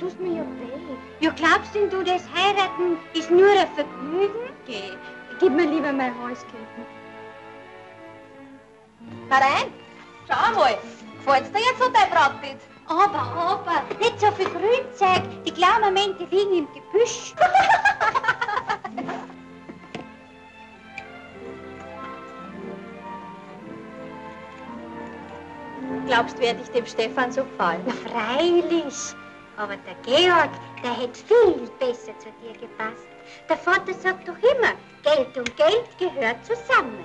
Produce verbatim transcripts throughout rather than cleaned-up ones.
tust mir ja weh. Ja, glaubst denn du, das Heiraten ist nur ein Vergnügen? Geh, gib mir lieber mein Halskette. Marein, schau mal, gefällt's dir jetzt so dein Brotbeet? Aber, aber, nicht so viel Grünzeug. Die kleinen Momente liegen im Gebüsch. Glaubst du, werde ich dem Stefan so gefallen? Na, freilich. Aber der Georg, der hätte viel besser zu dir gepasst. Der Vater sagt doch immer, Geld und Geld gehört zusammen.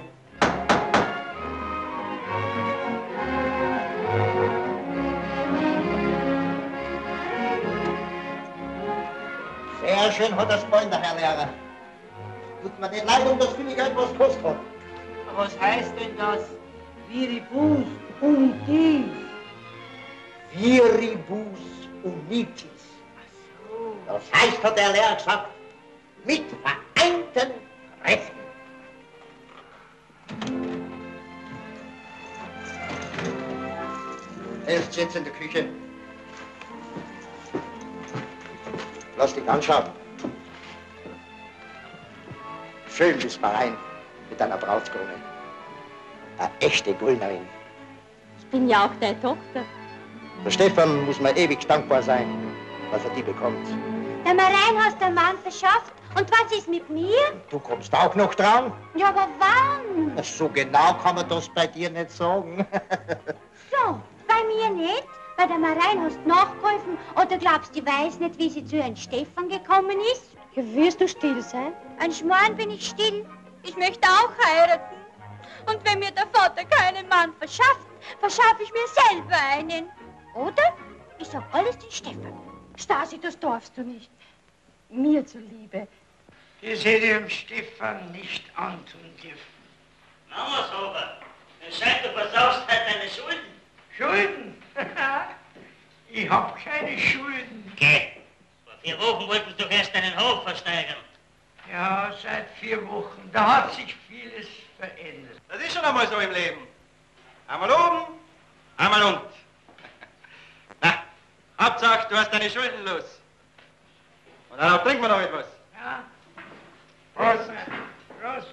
Sehr schön hat das Freund, der Herr Lehrer. Tut mir nicht leid, um das viele Geld, was kostet hat. Was heißt denn das? Viribus unitis. Viribus unitis. Ach so. Das heißt, hat der Lehrer gesagt, mit vereinten Kräften. Erst jetzt in der Küche. Lass dich anschauen. Schön bist du rein mit deiner Brautkrone. Eine echte Gullnerin. Ich bin ja auch deine Tochter. Der Stefan muss mir ewig dankbar sein, dass er die bekommt. Der Marein hast den Mann verschafft. Und was ist mit mir? Du kommst auch noch dran? Ja, aber wann? So genau kann man das bei dir nicht sagen. So, bei mir nicht? Bei der Marein hast du nachgeholfen? Oder glaubst du, die weiß nicht, wie sie zu Herrn Stefan gekommen ist? Ja, wirst du still sein? Ein Schmarrn bin ich still. Ich möchte auch heiraten. Und wenn mir der Vater keinen Mann verschafft, verschaffe ich mir selber einen. Oder? Ich sag alles den Stefan. Stasi, das darfst du nicht. Mir zuliebe. Das hätte dem Stefan nicht antun dürfen. Namenshofer, es scheint, du versaust halt deine Schulden. Schulden? Ich hab keine Schulden. Geh. Vor vier Wochen wolltest du erst deinen Hof versteigern. Ja, seit vier Wochen. Da hat sich vieles verändert. Das ist schon einmal so im Leben. Einmal oben, einmal unten. Na, Hauptsache, du hast deine Schulden los. Und darauf trinken wir noch etwas. Ja. Prost. Prost.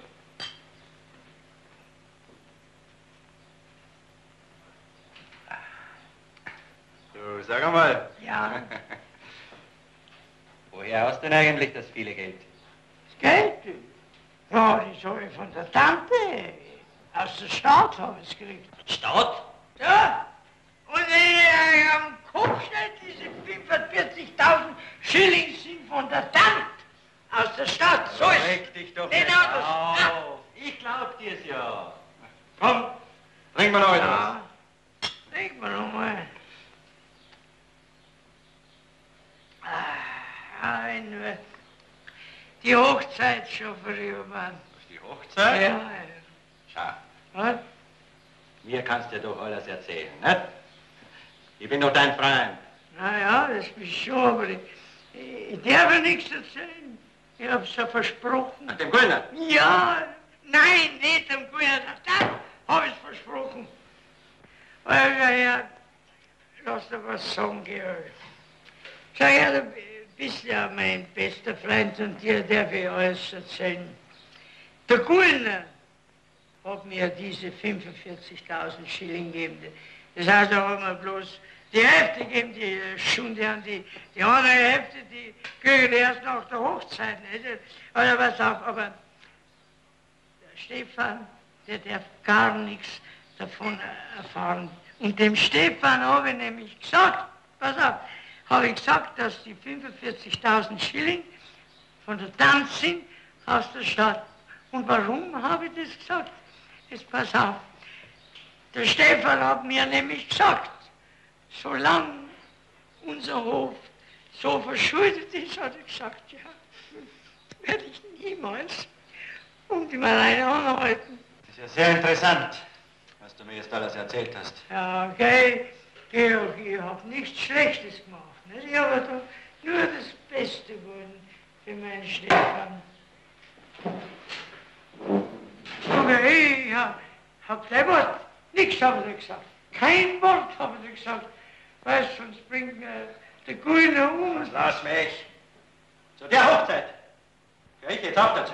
Du, sag einmal. Ja. Woher hast du denn eigentlich das viele Geld? Das Geld? Ja, das habe ich von der Tante. Aus der Stadt habe ich es gekriegt. Stadt? Ja. Und ich am Kopf steht, diese fünfundvierzigtausend Schilling sind von der Tante. Aus der Stadt. So ist Reg dich doch nicht nicht anders. auf. Ich glaub dir's ja. Komm, trink mal noch etwas. Ja. Denk mal noch mal. Ah, wenn wir die Hochzeit schon vorüber. Die Hochzeit? Ja, ja. Schau, Was? mir kannst du doch alles erzählen, nicht? Ich bin doch dein Freund. Na ja, das bist schon, aber ich, ich darf ja nichts erzählen. Ich hab's ja versprochen. An dem Gullner? Ja, nein, nicht am Gullner. Das hab ich versprochen. Weil, ja, ja, lass dir was sagen, Georg. Sag ja, du bist ja mein bester Freund und dir darf ich alles erzählen. Der Gullner hat mir diese fünfundvierzigtausend Schilling gegeben. Das heißt, da haben wir bloß die Hälfte gegeben, die Stunde an die, die andere Hälfte, die kriegen wir erst nach der Hochzeit. Nicht? Oder was auch, aber der Stefan, der darf gar nichts davon erfahren. Und dem Stefan habe ich nämlich gesagt, pass auf, habe ich gesagt, dass die fünfundvierzigtausend Schilling von der Tante sind aus der Stadt. Und warum habe ich das gesagt? Jetzt pass auf. Der Stefan hat mir nämlich gesagt, solange unser Hof so verschuldet ist, hat er gesagt, ja, werde ich niemals um die Mareine anhalten. Das ist ja sehr interessant, was du mir jetzt alles erzählt hast. Ja, okay, Georg, ich habe nichts Schlechtes gemacht. Nicht? Ich habe doch nur das Beste wollen für meinen Stefan. Okay, ich habe hab kein Wort, nichts habe ich gesagt. Kein Wort habe ich gesagt. Weißt, sonst bringt mir der grüne Hund. Lass mich. Zu der Hochzeit. Gehör ich jetzt auch dazu.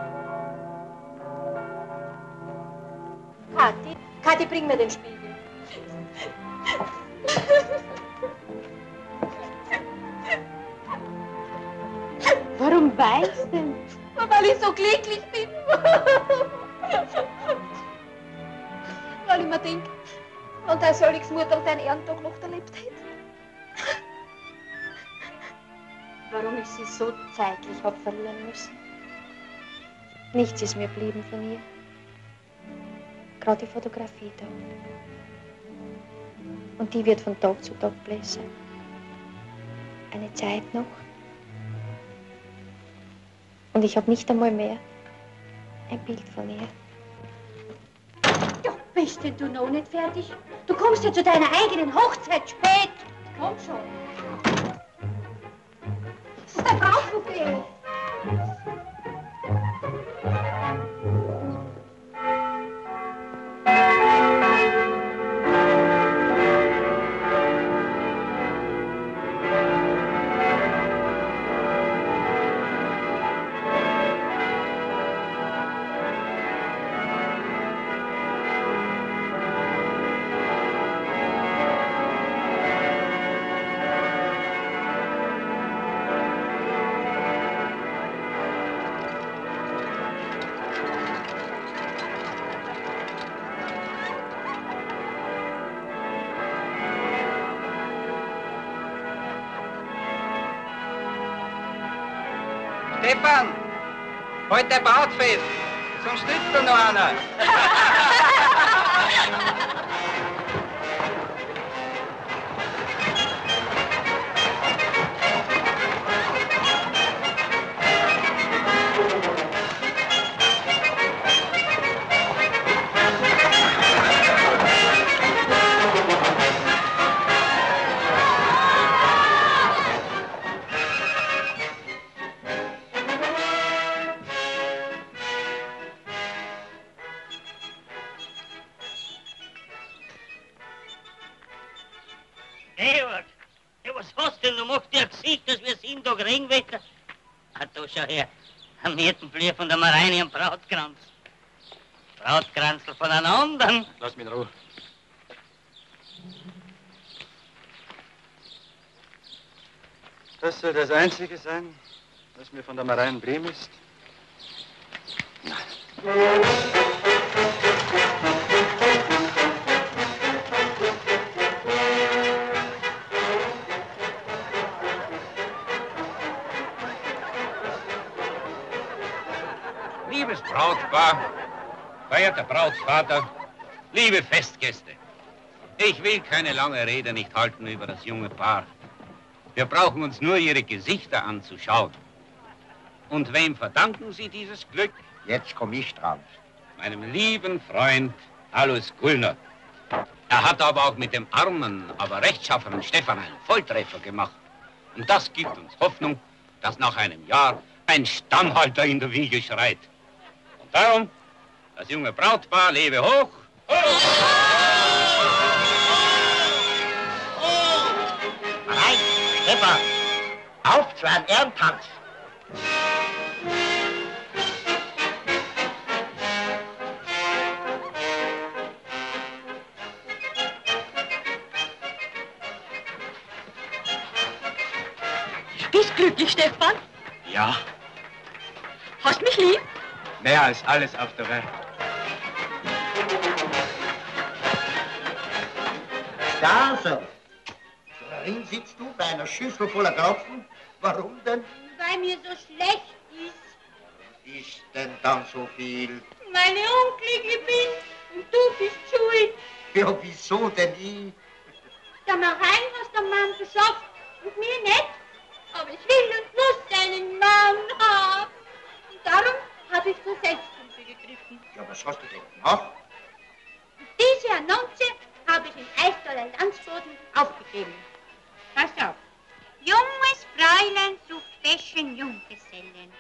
Kathi, Kathi, bring mir den Spiegel. Warum weinst du denn? Weil ich so glücklich bin. Weil ich mir denke, wenn dein seliges Mutter deinen Ehrentag noch erlebt hätte. Warum ich sie so zeitlich hab verlieren müssen. Nichts ist mir geblieben von ihr. Gerade die Fotografie da. Und die wird von Tag zu Tag bläser. Eine Zeit noch. Und ich habe nicht einmal mehr ein Bild von ihr. Ja, bist denn du noch nicht fertig? Du kommst ja zu deiner eigenen Hochzeit spät. Komm schon. Das ist dein Brautbouquet. Stefan, heute Brautfest, sonst nützt da noch einer. Georg, ja, was hast denn du gemacht? Der Gesicht, dass wir sieben Tage Regenwetter. Ah, da schau her, am Hirtenflier von der Mareine am Brautkranz. Brautkranzl von einem anderen. Lass mich in Ruhe. Das soll das Einzige sein, was mir von der Mareine Bremen ist? Liebes Brautpaar, verehrter Brautvater, liebe Festgäste, ich will keine lange Rede nicht halten über das junge Paar. Wir brauchen uns nur ihre Gesichter anzuschauen. Und wem verdanken Sie dieses Glück? Jetzt komm ich dran. Meinem lieben Freund Alois Gullner. Er hat aber auch mit dem armen, aber rechtschaffenen Stefan einen Volltreffer gemacht. Und das gibt uns Hoffnung, dass nach einem Jahr ein Stammhalter in der Wiege schreit. Und darum, das junge Brautpaar lebe hoch. Hoch! Nein, Stefan, auf zu einem Ehrentanz. Bist glücklich, Stefan? Ja, Hast mich lieb? mehr als alles auf der Welt. Da so. Darin sitzt du bei einer Schüssel voller Krapfen. Warum denn? Weil mir so schlecht ist. Was ist denn dann so viel? Weil ich unglücklich bin und du bist schuld. Ja, wieso denn ich? Der Marein hast den Mann verschafft und mir nicht. Aber ich will und muss einen Mann haben. Und darum habe ich zur Selbsthilfe gegriffen. Ja, was hast du denn gemacht? Diese Annonce habe ich in Eichtaler Landsboden aufgegeben. Pass auf. Junges Fräulein sucht feschen Junggesellen.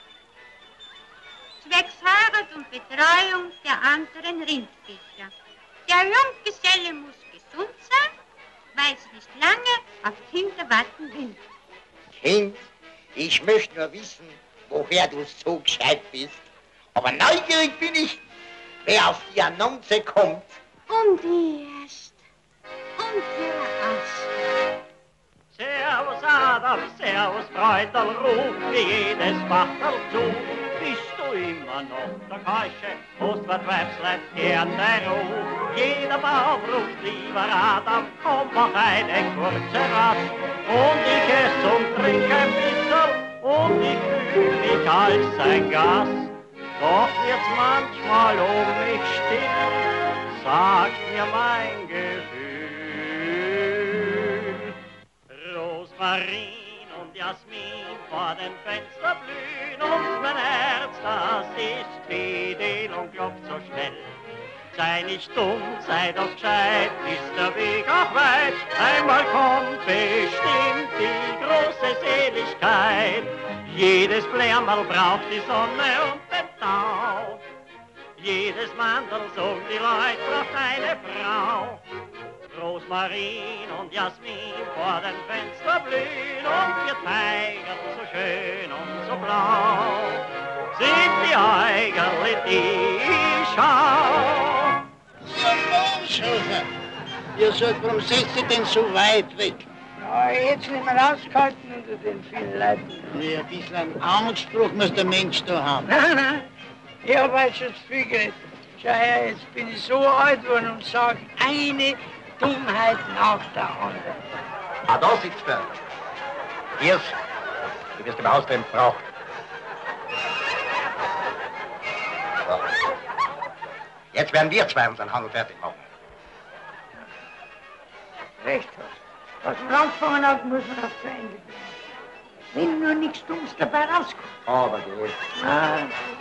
Zwecks Heirat und Betreuung der anderen Rindfischer. Der Junggeselle muss gesund sein weiß nicht lange auf Kinder warten will. Kind, ich möchte nur wissen, woher du so gescheit bist. Aber neugierig bin ich, wer auf die Annonce kommt. Um die erst. Um ihre Ast. Servus Adam, servus Freundl, ruf mir jedes Wachtel zu. Bist du immer noch der Keusche, hast Vertreibsleid gern dein Ruf. Jeder Baum ruft lieber Adam, komm mach eine kurze Rast. Und ich ess und trink ein bisschen und ich fühl mich als ein Gast. Doch wird's manchmal um mich still, sagt mir mein Gefühl. Rosmarin und Jasmin vor dem Fenster blühen und mein Herz, das ist fidel und klopft so schnell. Sei nicht dumm, sei doch gescheit, ist der Weg auch weit. Einmal kommt bestimmt die große Seligkeit. Jedes Blärmerl braucht die Sonne und den Tau. Jedes Mandel, so die Leute, braucht eine Frau. Rosmarin und Jasmin vor dem Fenster blühen und wir Teigen so schön und so blau. Sind die Eigerli, die ich schau. Ihr Menschhofer, ihr sagt, warum seid ihr denn so weit weg? Ja, jetzt nicht mehr ausgehalten unter den vielen Leuten. Ja, ein bisschen Anspruch muss der Mensch da haben. Nein, nein, ich habe heute schon zu viel geredet. Schau her, jetzt bin ich so alt geworden und sage eine Dummheit nach der anderen. Ah, da sitzt er. Hirsch, du wirst im Haus drin braucht. So. Jetzt werden wir zwei unseren Handel fertig machen. Recht hast. Was man angefangen hat, muss man auch zu Ende bringen. Wenn nur nichts Dummes dabei rauskommt. Aber geht. Ah.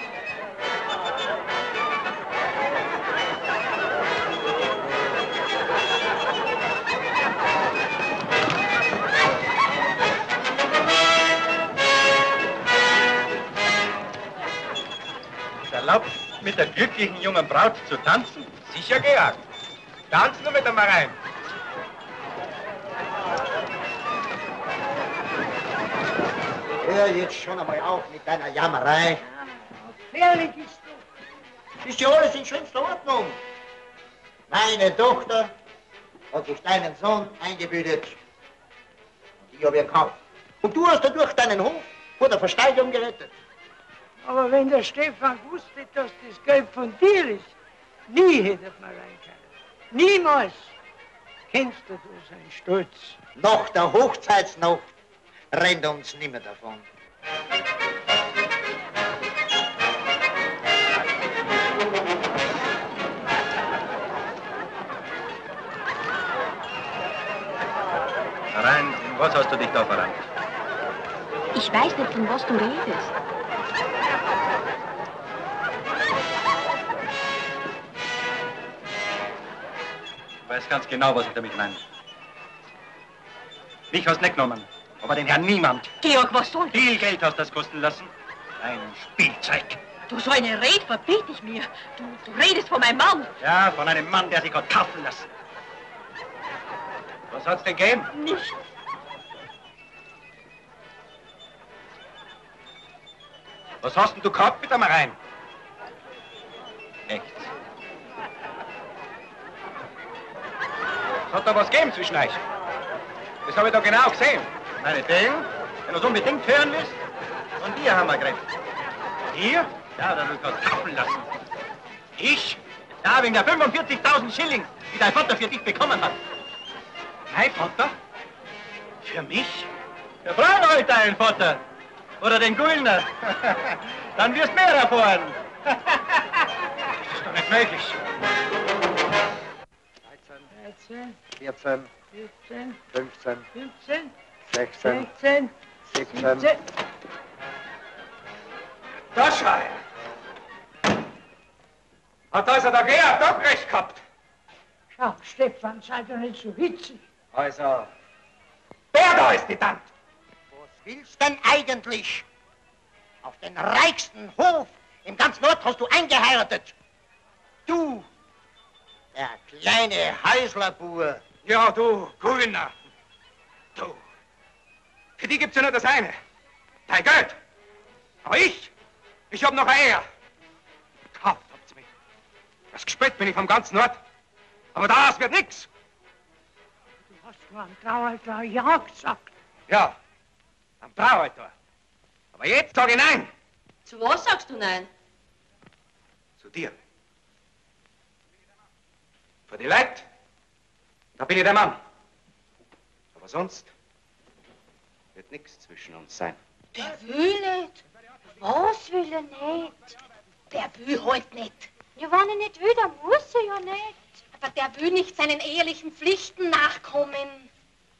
Erlaubt, mit der glücklichen jungen Braut zu tanzen? Sicher gejagt. Tanz nur mit einmal rein. Hör jetzt schon einmal auf mit deiner Jammerei. Gefährlich ist du. Ist ja alles in schönster Ordnung. Meine Tochter hat sich deinen Sohn eingebildet. Und ich habe ihn gekauft. Und du hast dadurch deinen Hof vor der Versteigerung gerettet. Aber wenn der Stefan wusste, dass das Geld von dir ist, nie hätte man rein können. Niemals. Kennst du seinen Stolz? Nach der Hochzeitsnacht rennt er uns nimmer davon. Rein, was hast du dich da verrannt? Ich weiß nicht, von was du redest. Ich weiß ganz genau, was ich damit meine. Mich hast du nicht genommen, aber den Herrn niemand. Georg, was soll das? Viel Geld hast du das kosten lassen. Ein Spielzeug. Du, so eine Rede verbiete ich mir. Du, du redest von meinem Mann. Ja, von einem Mann, der sich hat kaufen lassen. Was hat's denn gegeben? Nicht. Was hast denn du gehabt mit der Marein? Echt? Es hat da was gegeben zwischen euch. Das habe ich da genau gesehen. Meinetwegen, wenn du es unbedingt hören willst, von dir haben wir geredet. Dir? Ja, da willst du was kaufen lassen. Ich? Ja, wegen der fünfundvierzigtausend Schilling, die dein Vater für dich bekommen hat. Mein Vater? Für mich? Ja, frag halt deinen Vater. Oder den Gullner. Dann wirst du mehr erfahren. Das ist doch nicht möglich. dreizehn, vierzehn, vierzehn, fünfzehn, fünfzehn, sechzehn, sechzehn, siebzehn. siebzehn. Das Schwein. Hat also der Georg doch recht gehabt. Schau, Stefan, sei doch nicht so hitzig. Also, wer da ist die Tante? Was willst denn eigentlich? Auf den reichsten Hof im ganzen Ort hast du eingeheiratet. Du, der kleine Häuslerbur, Ja, du, Grüner. Du. Für die gibt's ja nur das eine. Dein Geld. Aber ich, ich hab noch ein Eher. Kauft habt's mich. Das gespött bin ich vom ganzen Ort. Aber das wird nix. Du hast nur am Traualtar ja gesagt. Ja, am Traualtar. Aber jetzt sag ich nein. Zu was sagst du nein? Zu dir. Für die Leute, da bin ich der Mann. Aber sonst wird nichts zwischen uns sein. Der will nicht. Was will er nicht? Der will halt nicht. Ja, wenn er nicht will, dann muss er ja nicht. Aber der will nicht seinen ehelichen Pflichten nachkommen.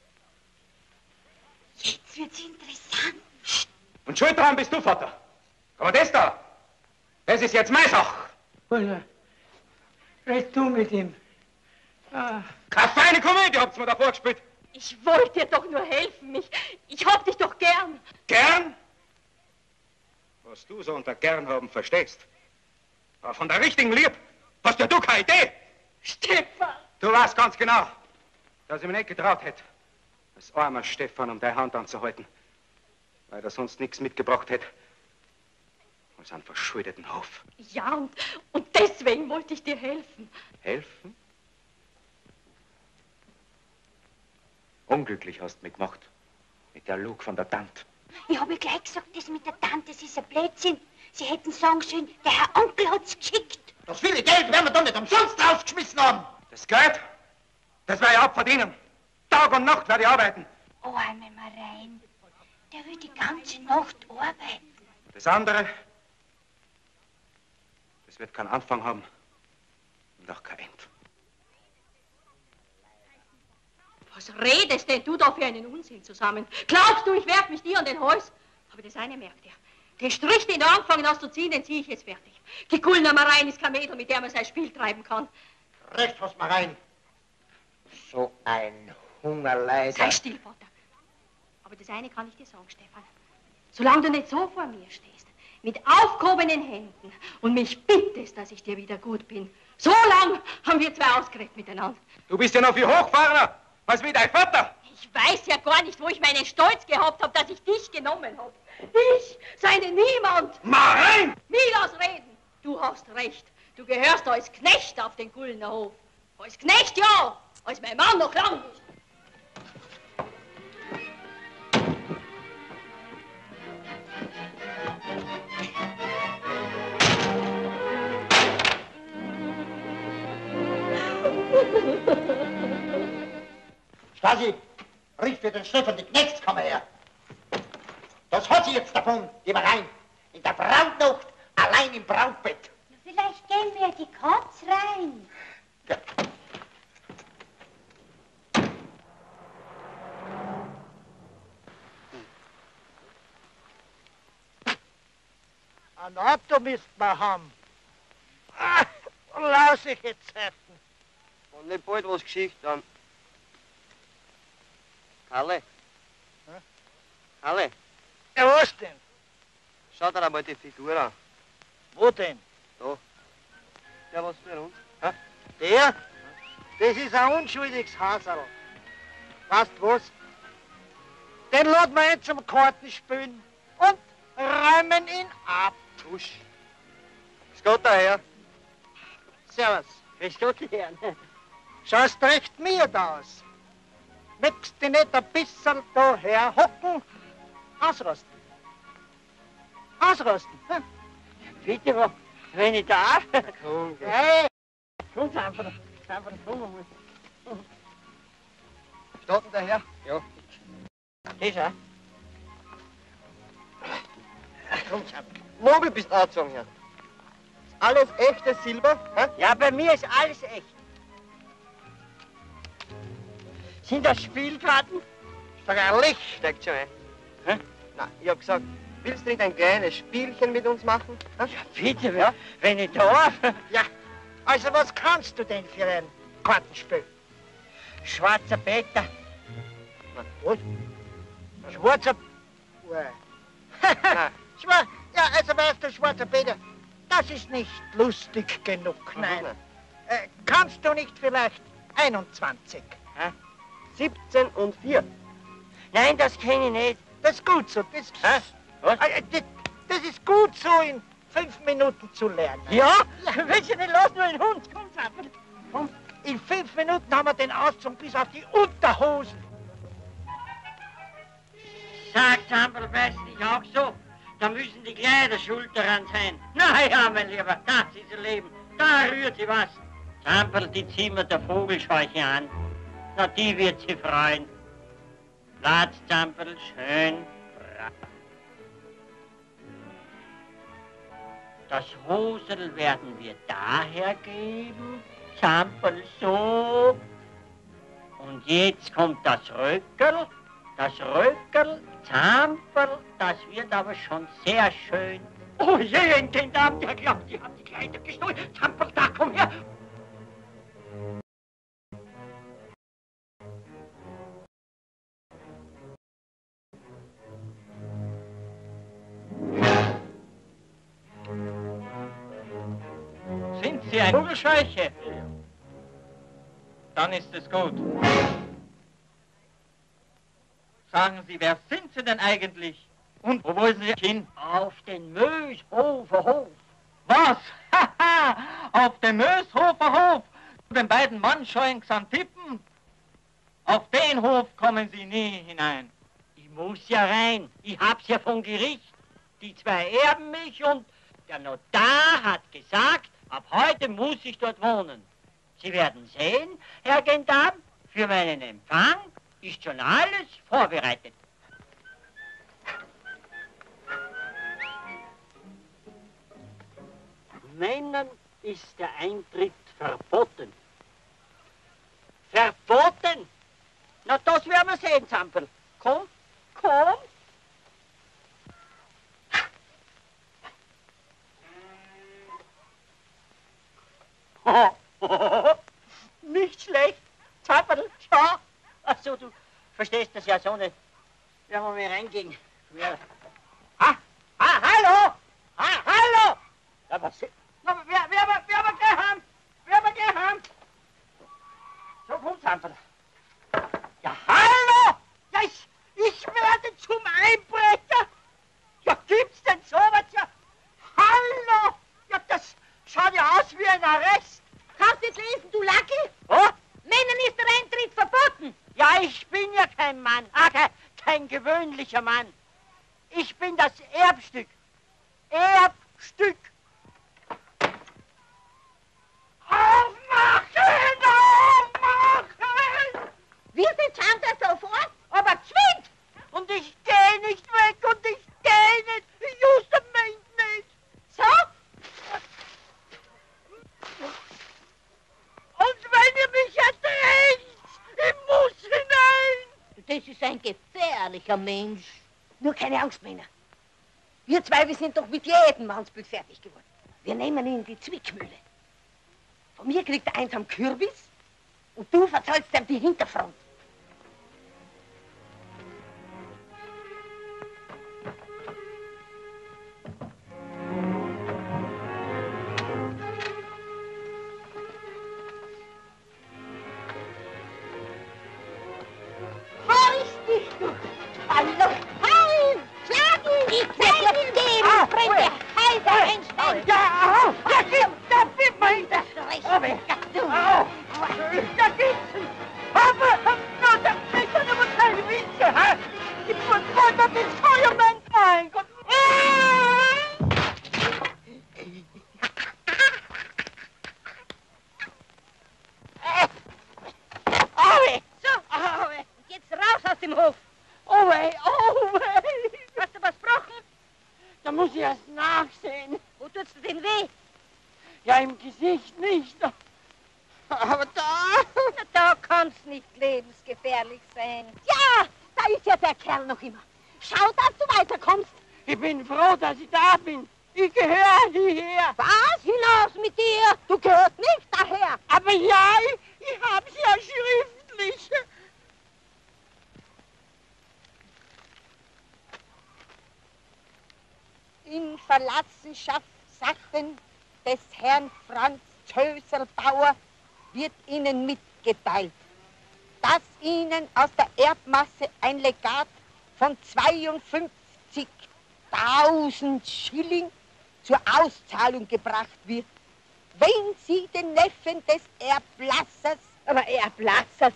Jetzt wird's interessant. Und schuld dran bist du, Vater. Aber das da, das ist jetzt meine Sache. Gulner, red du mit ihm. Ah. Keine feine Komödie habt's mir da vorgespielt. Ich wollte dir doch nur helfen. Ich, ich hab dich doch gern. Gern? Was du so unter gern haben verstehst. Aber von der richtigen Liebe hast ja du keine Idee. Stefan! Du weißt ganz genau, dass ich mir nicht getraut hätte, das arme Stefan um deine Hand anzuhalten, weil er sonst nichts mitgebracht hätte als einen verschuldeten Hof. Ja, und, und deswegen wollte ich dir helfen. Helfen? Unglücklich hast du mich gemacht. Mit der Lug von der Tante. Ich habe gleich gesagt, das mit der Tante, das ist ein Blödsinn. Sie hätten sagen sollen, der Herr Onkel hat's geschickt. Das viele Geld werden wir doch nicht umsonst rausgeschmissen haben. Das Geld, das werde ich abverdienen. Tag und Nacht werde ich arbeiten. Oh, einmal mal rein. Der will die ganze Nacht arbeiten. Das andere, das wird keinen Anfang haben und auch kein Ende. Was redest denn du da für einen Unsinn zusammen? Glaubst du, ich werf mich dir an den Hals? Aber das eine merkt ihr. Den Strich, den du angefangen hast zu ziehen, den ziehe ich jetzt fertig. Die Gulnermereien ist kein Mädel, mit der man sein Spiel treiben kann. Recht hast du mal rein. So ein Hungerleider. Sei still, Vater. Aber das eine kann ich dir sagen, Stefan. Solange du nicht so vor mir stehst, mit aufgehobenen Händen und mich bittest, dass ich dir wieder gut bin, so lang haben wir zwei ausgeredet miteinander. Du bist ja noch viel hochgefahrener als wie dein Vater. Ich weiß ja gar nicht, wo ich meinen Stolz gehabt habe, dass ich dich genommen habe. Ich, seine Niemand. Marein! Nie ausreden. Du hast recht. Du gehörst als Knecht auf den Gulner Hof. Als Knecht ja, als mein Mann noch lang nicht. Stasi, rief für den Stefan die Knechtskammer her. Das hat sie jetzt davon, die rein. In der Brautnacht, allein im Brautbett. Na, vielleicht gehen wir die Katz rein. Ja. Ein Auto müsst man haben. Ah, lausige Zeiten. Und nicht bald was geschieht, dann. Halle. Hm? Halle, Ja, was denn? schau dir einmal die Figur an. Wo denn? Da. Der was für uns. Hä? Der? Das ist ein unschuldiges Haserl. Weißt du was? Den laden wir ein zum Kartenspielen und räumen ihn ab. Tusch. Es geht daher. Servus. Es geht daher. Schaust recht miert aus. Möchtest du nicht ein bisschen daher hocken? Ausrasten. Ausrasten. Hm? Bitte, wenn ich darf. Komm, geh. Hey, komm einfach, einfach komm. Steht denn daher? Ja. Das auch. Komm schon. Nobel bist du angezogen, ja. Alles echtes Silber? Hä? Ja, bei mir ist alles echt. Sind das Spielkarten? Freilich. Steckt schon ein. Hä? Na, ich hab gesagt, willst du nicht ein kleines Spielchen mit uns machen? Hä? Ja, bitte, ja? Wenn ich darf. Ja, also was kannst du denn für ein Kartenspiel? Schwarzer Peter. Na, was? Schwarzer... Nein. Schwar ja, also weißt du, schwarzer Peter, das ist nicht lustig genug, nein. Nein. Äh, kannst du nicht vielleicht einundzwanzig? Hä? siebzehn und vier. Nein, das kenne ich nicht. Das ist gut so. Das, Hä? Was? Äh, das, das ist gut so in fünf Minuten zu lernen. Ja? Willst du nicht los, nur ein Hund? Komm, Zappel. Komm, in fünf Minuten haben wir den Auszug bis auf die Unterhosen. Sagt Zappel, weiß nicht auch so? Da müssen die Kleider schuld daran sein. Na ja, mein Lieber, das ist ihr Leben. Da rührt sie was. Zappel, die ziehen wir der Vogelscheuche an. Na, die wird sie freuen. Platz, Zampel, schön brav. Das Hosel werden wir daher geben, Zampel so. Und jetzt kommt das Röckerl, das Röckerl, Zampel, das wird aber schon sehr schön. Oh je, in den Damen, der glaubt, die haben die Kleider gestohlen. Zampel, da, komm her. Sind Sie ein Vogelscheuche? Dann ist es gut. Sagen Sie, wer sind Sie denn eigentlich? Und wo wollen Sie hin? Auf den Möshofer Hof. Was? Haha, auf dem Möshofer Hof. Zu den beiden Mannscheuen Xantippen. Auf den Hof kommen Sie nie hinein. Ich muss ja rein. Ich hab's ja vom Gericht. Die zwei erben mich und der Notar hat gesagt, ab heute muss ich dort wohnen. Sie werden sehen, Herr Gendarm, für meinen Empfang ist schon alles vorbereitet. Männern ist der Eintritt verboten. Verboten? Na, das werden wir sehen, Zampel. Komm, komm. Nicht schlecht. Zappel, ja. Achso, du verstehst das ja so nicht. Werden wir mal reingehen. Ja. Ah, ah, hallo! Ah, hallo! Ja, was? Na, wer, wer, wer, wer wir gleich haben? Wer wir gleich haben? So, komm, Zappel. Ja, hallo! Ja, ich, ich werde zum Einbrecher. Ja, gibt's denn sowas? Ja, hallo! Ja, das schaut ja aus wie ein Arrest. Kannst du jetzt lesen, du Lackel? Oh? Männern ist der Eintritt verboten. Ja, ich bin ja kein Mann, ah, kein, kein gewöhnlicher Mann. Ich bin das Erbstück. Erbstück. Aufmachen! Aufmachen! Wir sind schon da sofort, aber geschwind! Und ich gehe nicht weg und ich gehe nicht. Justament nicht. So? Und wenn ihr mich erträgt, ich muss hinein. Das ist ein gefährlicher Mensch. Nur keine Angst, Männer. Wir zwei, wir sind doch mit jedem Mannsbild fertig geworden. Wir nehmen ihn in die Zwickmühle. Von mir kriegt er eins am Kürbis und du verzahlst ihm die Hinterfront. Hallo, heim! Schlag ihn! Ich zeig ihn dem! Ah, Fremde! Heiser, einsteigen! Ja, au! Ja, gib! Da gib mal! Das Recht! Aber, Ja, du! au! Da gibt's! Aber, na, da ist doch immer keine Witze, hä? Ich muss runter das Feuermann! Mein Gott! Aue! So, Aue! Jetzt raus aus dem Hof! Oh weh, oh weh! Hast du was gebrochen? Da muss ich erst nachsehen. Wo tut's dir denn weh? Ja, im Gesicht nicht. Aber da... Na, da kann's nicht lebensgefährlich sein. Ja, da ist ja der Kerl noch immer. Schau, dass du weiterkommst. Ich bin froh, dass ich da bin. Ich gehöre hierher. Was? Hinaus mit dir! Du gehörst nicht daher. Aber ja, ich, ich hab's ja schriftlich. In Verlassenschaftssachen des Herrn Franz Tschöserl-Bauer wird Ihnen mitgeteilt. dass Ihnen aus der Erbmasse ein Legat von zweiundfünfzigtausend Schilling zur Auszahlung gebracht wird, wenn Sie den Neffen des Erblassers... Aber Erblassers?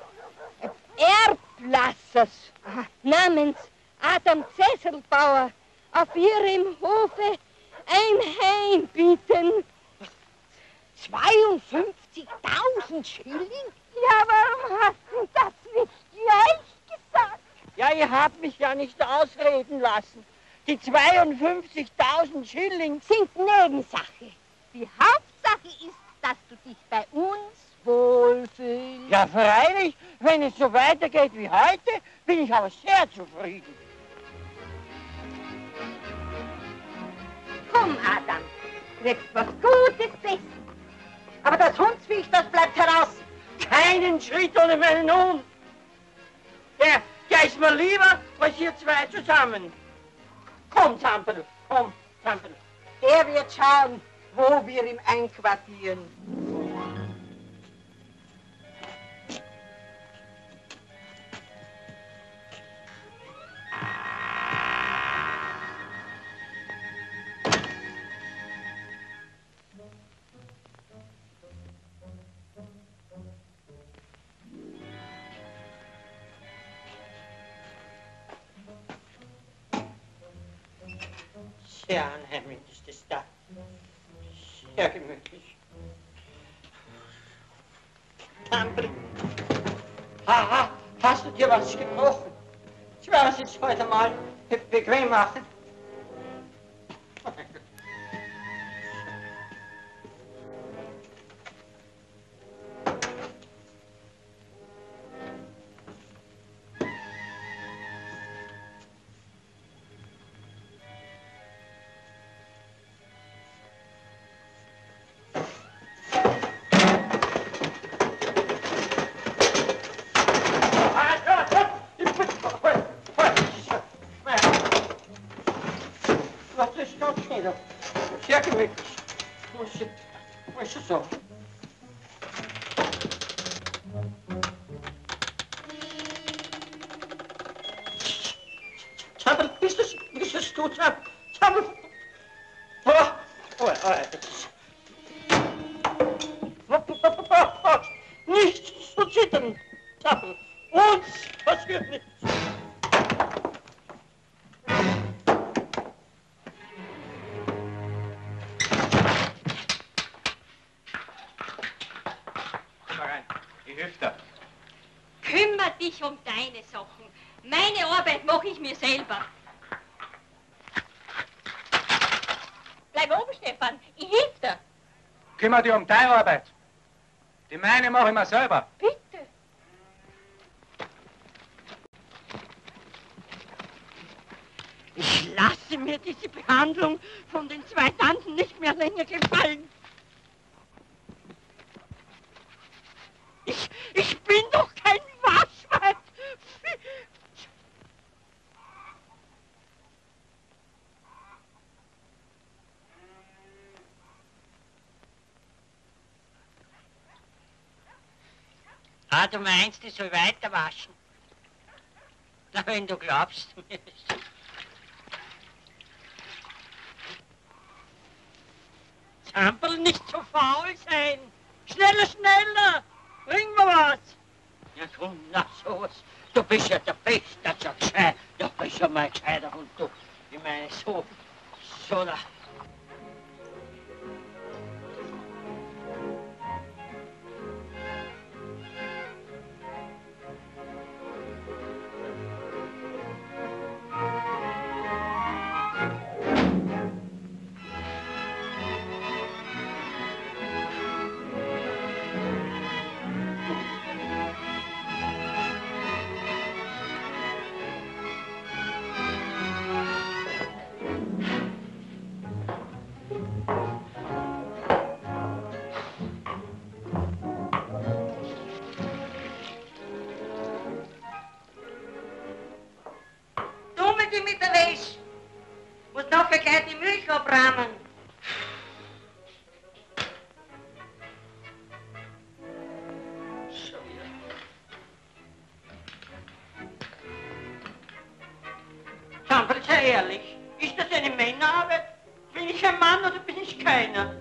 Erblassers namens Adam Zesselbauer auf Ihrem Hofe ein Heim bieten. zweiundfünfzigtausend Schilling? Ja, warum hast du das nicht gleich gesagt? Ja, ihr habt mich ja nicht ausreden lassen. Die zweiundfünfzigtausend Schilling sind Nebensache. Die Hauptsache ist, dass du dich bei uns wohlfühlst. Ja, freilich, wenn es so weitergeht wie heute, bin ich aber sehr zufrieden. Komm, Adam, kriegst was Gutes essen. Aber das Hundsviech, das bleibt heraus. Keinen Schritt ohne meinen Hund. Der, der ist mir lieber als ihr zwei zusammen. Komm, Zampel, komm, Zampel. Der wird schauen, wo wir ihn einquartieren. Sehr anheimlich ist es da. Sehr gemütlich. Tampel. Haha, hast du dir was gebrochen? Ich werde es jetzt heute mal be bequem machen. Sehr gemütlich. Muss ich, muss ich so. Zappel, bist es, bist es du, Zappel? Zappel! Oh, oh, oh, oh. Nicht zu zittern, Zappel. Uns passiert nichts. Kümmer dich um deine Sachen. Meine Arbeit mache ich mir selber. Bleib oben, Stefan. Ich hilf dir. Kümmer dich um deine Arbeit. Die meine mache ich mir selber. Bitte. Ich lasse mir diese Behandlung von den zwei Tanten nicht mehr länger gefallen. Ich, ich bin doch kein Waschweib. Ah, du meinst, ich soll weiter waschen? Na, wenn du glaubst. Zampel, nicht so faul sein. Schneller, schneller. Bring mir was. Ja, du, na sowas. Du bist ja der Beste, so gescheit. Du bist ja mein gescheiter Hund, du. Ich meine, so, so da. Mit der Wäsche. Muss nachher gleich die Milch abrahmen. Schon wieder. ehrlich, ist das eine Männerarbeit? Bin ich ein Mann oder bin ich keiner?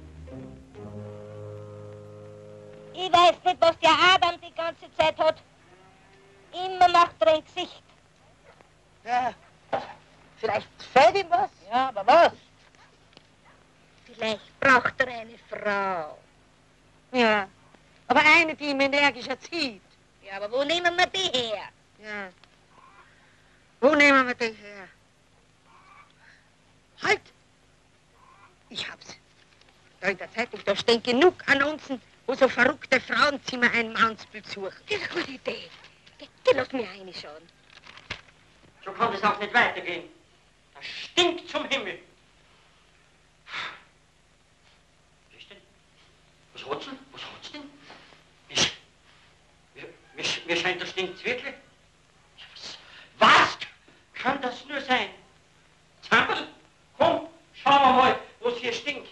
Ich weiß nicht, was der Adam die ganze Zeit hat. Immer macht er ein Gesicht. Ja, vielleicht fällt ihm was. Ja, aber was? Vielleicht braucht er eine Frau. Ja, aber eine, die ihm energisch erzieht. Ja, aber wo nehmen wir die her? Ja. Wo nehmen wir die her? Halt! Ich hab's. Da in der Zeitung, da stehen genug Annoncen, wo so verrückte Frauenzimmer ein Mannsbild suchen. Das ist eine gute Idee. Geh, geh, lass mir eine schauen. So kann es auch nicht weitergehen. Das stinkt zum Himmel. Was ist denn? Was hat's denn? Was hat's denn? Mir, mir, mir scheint, das stinkt's wirklich. Was, was kann das nur sein? Zampel, komm, schauen wir mal, wo es hier stinkt.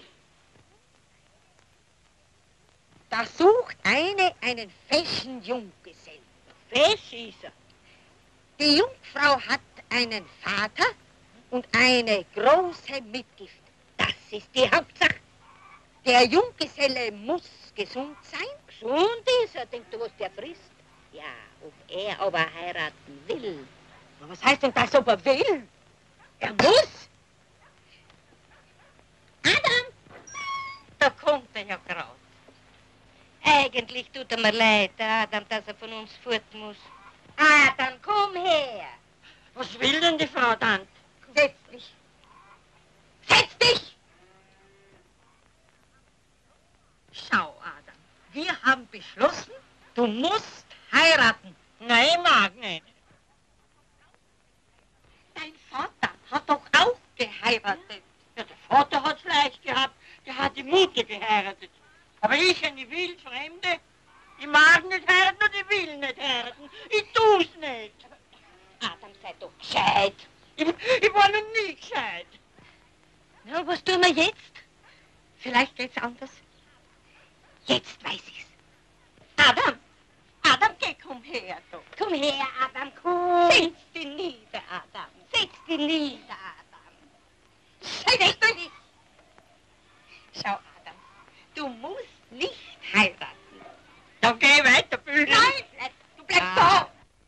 Da sucht eine einen feschen Junggesellen. Fesch ist er. Die Jungfrau hat einen Vater und eine große Mitgift. Das ist die Hauptsache. Der Junggeselle muss gesund sein. Gesund ist er, denkt du, was der frisst? Ja, ob er aber heiraten will. Aber was heißt denn das, ob er will? Er muss. Adam! Da kommt er ja gerade. Eigentlich tut er mir leid, der Adam, dass er von uns fort muss. Adam, komm her! Was will denn die Frau dann? Setz dich! Setz dich! Schau, Adam, wir haben beschlossen, du musst heiraten. Nein, ich mag nicht. Dein Vater hat doch auch geheiratet. Ja, der Vater hat's leicht gehabt, der hat die Mutter geheiratet. Aber ich, eine Wildfremde, ich mag nicht heiraten und ich will nicht heiraten. Ich tu's nicht. Adam, sei doch gescheit. Ich, ich war noch nie gescheit. Na, was tun wir jetzt? Vielleicht geht's anders. Jetzt weiß ich's. Adam, Adam, geh, komm her, du. Komm her, Adam, komm. Setz dich nieder, Adam. Setz dich nieder, Adam. Setz dich nicht. Schau, Adam, du musst nicht heiraten. Dann geh weiter, Bühne. Nein, bleib, du bleibst ah.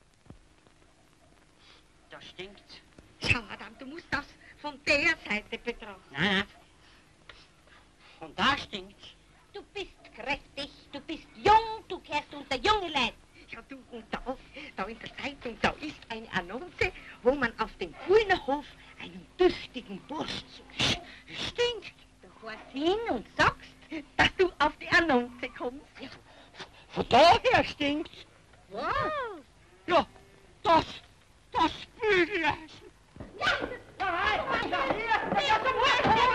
da. Da stinkt's. Schau, Adam, du musst das von der Seite betrachten. Nein, nein. Und da stinkt's. Du bist kräftig, du bist jung, du kehrst unter junge Leute. Ja, du, und da, da in der Zeitung, da ist eine Annonce, wo man auf dem Kuhnerhof einen tüchtigen Bursch sucht. Stinkt. Du fährst hin und sagst, dass du auf die Annonce kommst. Ja. Von daher stinkt's. Was? Ja, das, das Bügeleisen. Ja, nein, nein, hier, hier, zum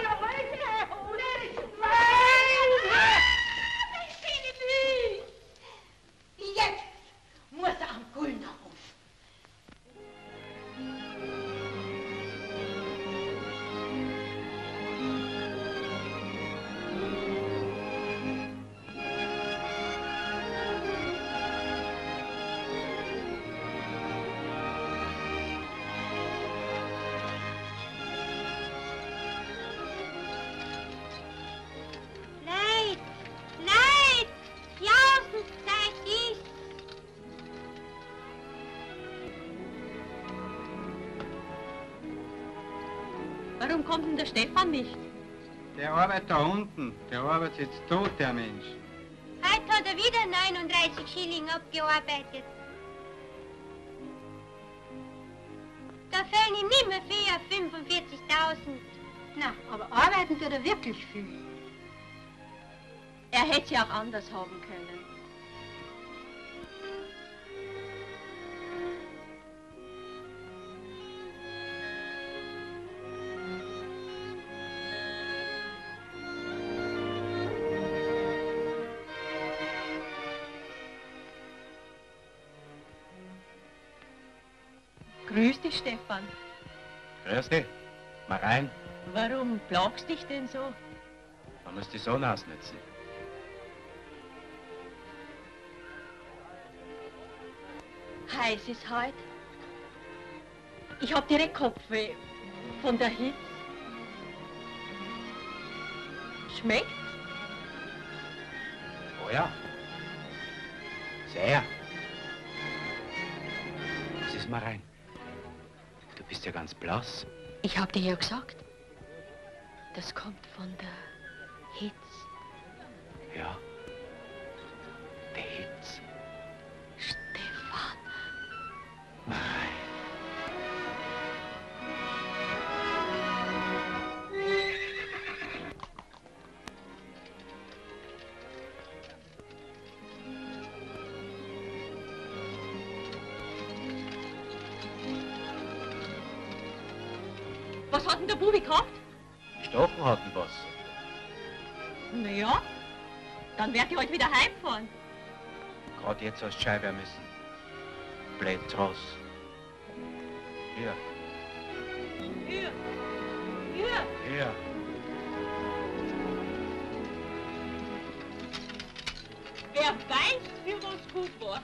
Jetzt muss er am Gulnerhof. Leid, Leid, Jahreszeit ist. Warum kommt denn der Stefan nicht? Der arbeitet da unten. Der arbeitet jetzt tot, der Mensch. Heute hat er wieder neununddreißig Schilling abgearbeitet. Da fehlen ihm nicht mehr viel auf fünfundvierzigtausend. Na, aber arbeiten tut er wirklich viel. Er hätte sie auch anders haben können. Grüß dich, Stefan. Grüß dich. Mal rein. Warum plagst dich denn so? Man muss die Sonne ausnutzen. Heiß ist heute. Ich hab direkt Kopfweh. Von der Hitze. Schmeckt? Oh ja. Sehr. Was ist mal rein? Du bist ja ganz blass. Ich hab dir ja gesagt, das kommt von der Hitze. Ja. Der Hitze. Stefan. Nein. Was hat denn der Bubi gehabt? Gestochen hat ihn was. Na ja, dann werd ich heute wieder heimfahren. Gerade jetzt hast du Scheibe müssen. Blöd Tross. Hier, Hier, hier. hier. Wer weiß, wie was gut war.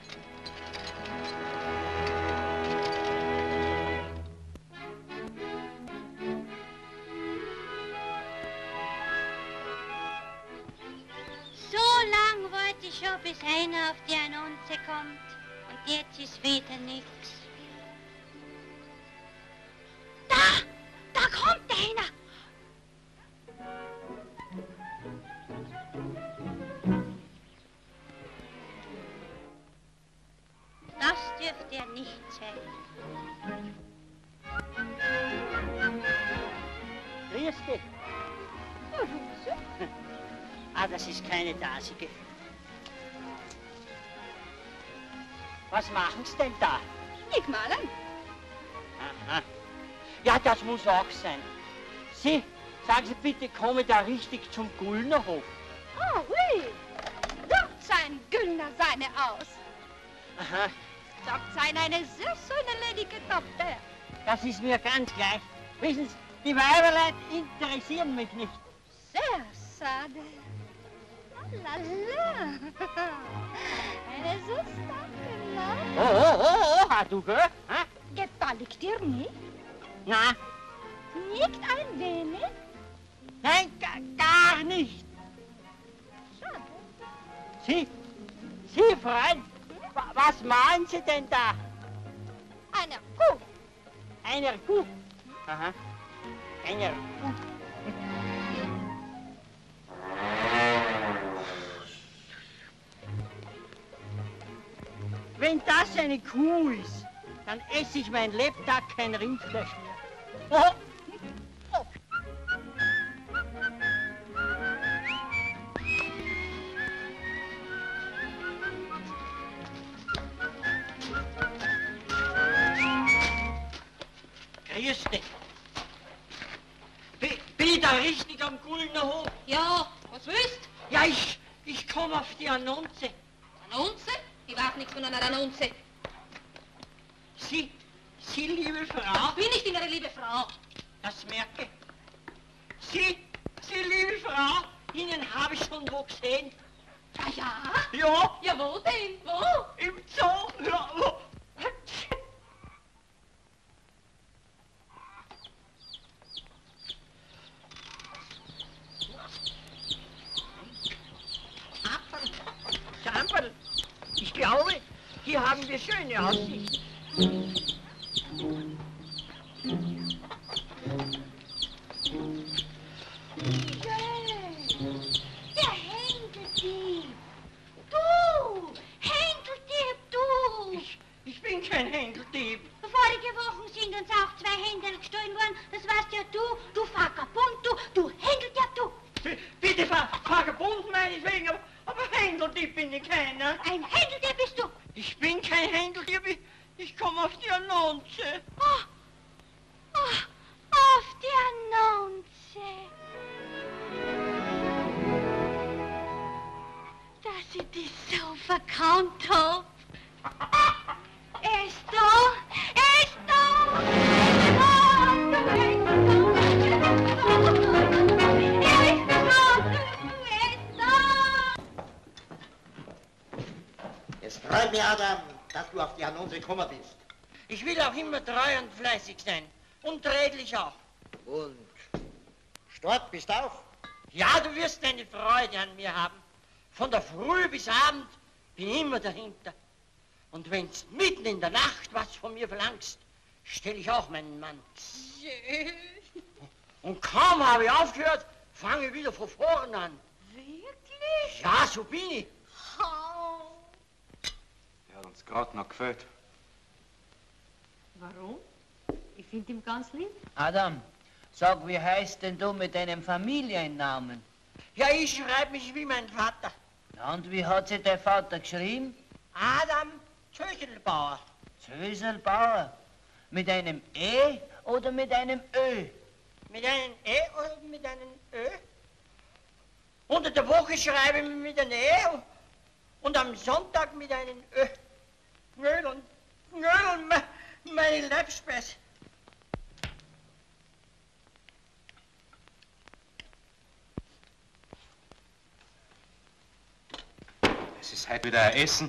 So lang wollte ich schon, bis einer auf die Annonce kommt. Und jetzt ist wieder nichts. Da! Da kommt einer! Das dürfte er nicht sein. Grüß dich. Ah, das ist keine Dasige. Was machen Sie denn da? Ich malen. Aha. Ja, das muss auch sein. Sie, sagen Sie bitte, komme da richtig zum Gullnerhof. Oh, oui. Dort sein Güllner seine aus. Aha, Dort sein eine sehr schöne ledige Tochter. das ist mir ganz gleich. Wissen Sie, die Weiberleute interessieren mich nicht. Sehr schade. Oh la la. Eine so starke Oh, oh, oh, oh, hast du gehört? Ha? Gefällt dir nicht? Na, Nicht ein wenig? nein, ga, gar nicht. Schade. Sie, Sie, Freund, wa- was malen Sie denn da? Eine Kuh. Einer Kuh. Aha, einer Kuh. Wenn das eine Kuh ist, dann esse ich mein Lebtag kein Rindfleisch mehr. Oh. Oh. Grüß dich. Bi- Bin ich da richtig am Gullnerhof? Ja, was willst? Ja, ich, ich komme auf die Annonce. Annonce? Ich weiß nichts von einer Annonce. Sie, Sie, liebe Frau, Ich bin nicht Ihre liebe Frau. das merke. Sie, Sie, liebe Frau, Ihnen habe ich schon wo gesehen. Ah ja? Ja, Ja, wo denn? Wo? im Zoo. Ja, wo? Apfel, Samperl. Ich glaube, hier haben wir schöne Aussicht. Schön. Der Henkeldieb. Du! Henkeldieb, du! Ich, ich bin kein Henkeldieb. Vorige Woche sind uns auch zwei Händel gestohlen worden. Das warst ja du, du Vagabund, du, du Henkeldieb, du! B- Bitte, Ver- Vagabund meinetwegen, aber, aber Henkeldieb bin ich keiner. Ein Henkeldieb bist du! Ich bin kein Henkeldieb, ich, ich komme auf die Annonce. Oh, oh, auf die Annonce. Dass ich dich so verkannt hab. Er ist da, er ist da. Er ist da. Es freut mich, Adam, dass du auf die Annonce gekommen bist. Ich will auch immer treu und fleißig sein. Und redlich auch. Und Start, bist du auf? Ja, du wirst eine Freude an mir haben. Von der Früh bis Abend bin ich immer dahinter. Und wenn's mitten in der Nacht was von mir verlangst, stell ich auch meinen Mann. Schön. Und kaum habe ich aufgehört, fange ich wieder von vorn an. Wirklich? Ja, so bin ich. Oh. Der hat uns gerade noch gefällt. Warum? Ich finde ihn ganz lieb. Adam, sag, wie heißt denn du mit deinem Familiennamen? Ja, ich schreibe mich wie mein Vater. Na, und wie hat sich der Vater geschrieben? Adam Zöselbauer. Zöselbauer. Mit einem E oder mit einem Ö? Mit einem E oder mit einem Ö? Unter der Woche schreibe ich mit einem E und am Sonntag mit einem Ö. Knödeln, knödeln, me, meine Leibspeise. Es ist heute wieder ein Essen.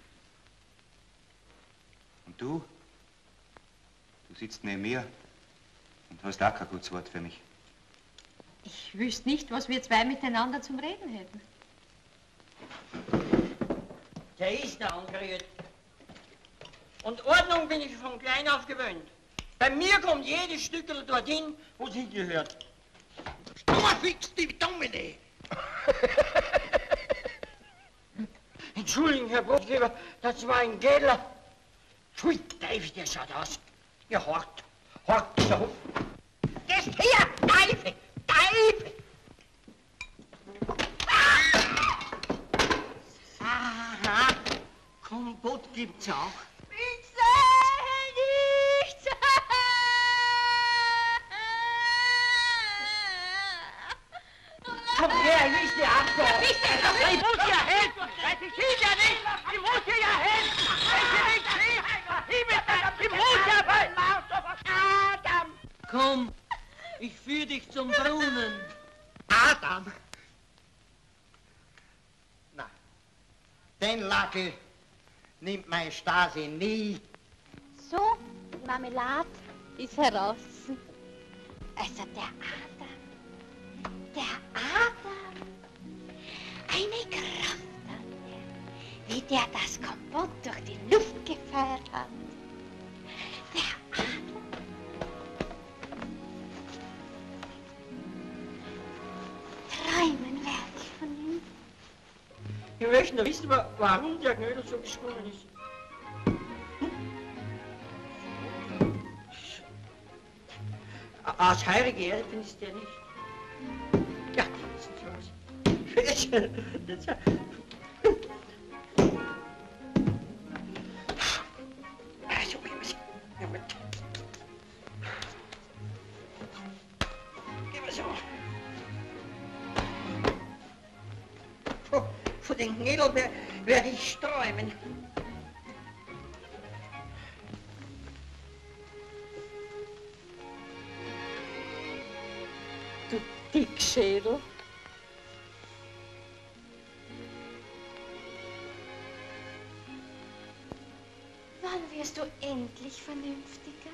Und du? Du sitzt neben mir und hast auch kein gutes Wort für mich. Ich wüsste nicht, was wir zwei miteinander zum Reden hätten. Der ist da angerührt. Und Ordnung bin ich von klein auf gewöhnt. Bei mir kommt jedes Stückel dorthin, wo es hingehört. Stammerfix, die Domine! Entschuldigen, Herr Brotgeber, das war ein Gädler. Pfui, Teufel, der schaut aus. Ja, hort, hort, dieser Hof. Gehst her, Teufel, Teufel! Aha, Kompott gibt's auch. Bitte nicht! Komm her, ich will dir abgehen. Ich muss dir helfen! Ich will ja nicht! Ich muss dir ja helfen! Ich will Ich muss ja bei... Adam! Komm, ich führe dich zum Brunnen. Adam! Na, den Lackel nimmt mein Stasi nie. So, die Marmelade ist heraus. Also der Adam, der Adam, eine Kraft hat er, wie der das Kompott durch die Luft gefeuert hat. Der Adam. Träumen werde ich von ihm. Ich möchte nur wissen, warum der Knödel so gesprungen ist. Aus heurigen Eltern ist der nicht. Ja, das ist los. Das also, gehen wir so. Von den Knödeln werde ich träumen. Du Dickschädel. Wann wirst du endlich vernünftiger?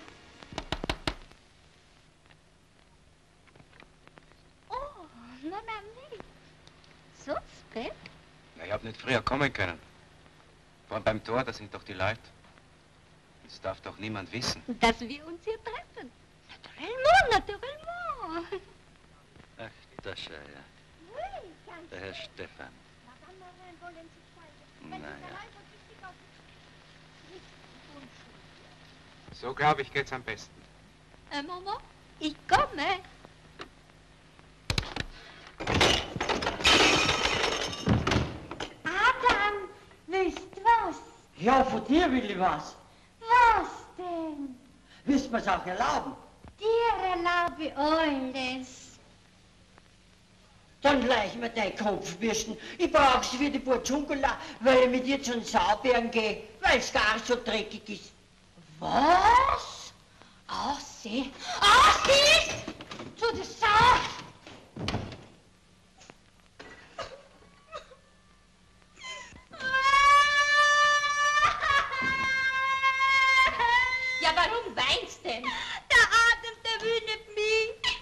Oh, na, na, nicht. So spät? Na, ich hab nicht früher kommen können. Vor allem beim Tor, da sind doch die Leute. Das darf doch niemand wissen. Dass wir uns hier treffen. Naturellement, naturellement. Ach, der Scheier. Der Herr Stefan. Naja. So, glaube ich, geht's am besten. Ein Moment, ich komme. Adam, willst was? Ja, von dir will ich was. Was denn? Willst du mir's auch erlauben? Dir erlaube ich alles. Dann gleich mir deinen Kopf bürsten. Ich brauch's für die Burschungula, weil ich mit dir zu den Saubergen gehe, weil's gar so dreckig ist. Was? Ach, sie. Ach, sie! Zu der Sau! Ja, warum weinst denn? Der Adam, der will nicht mich.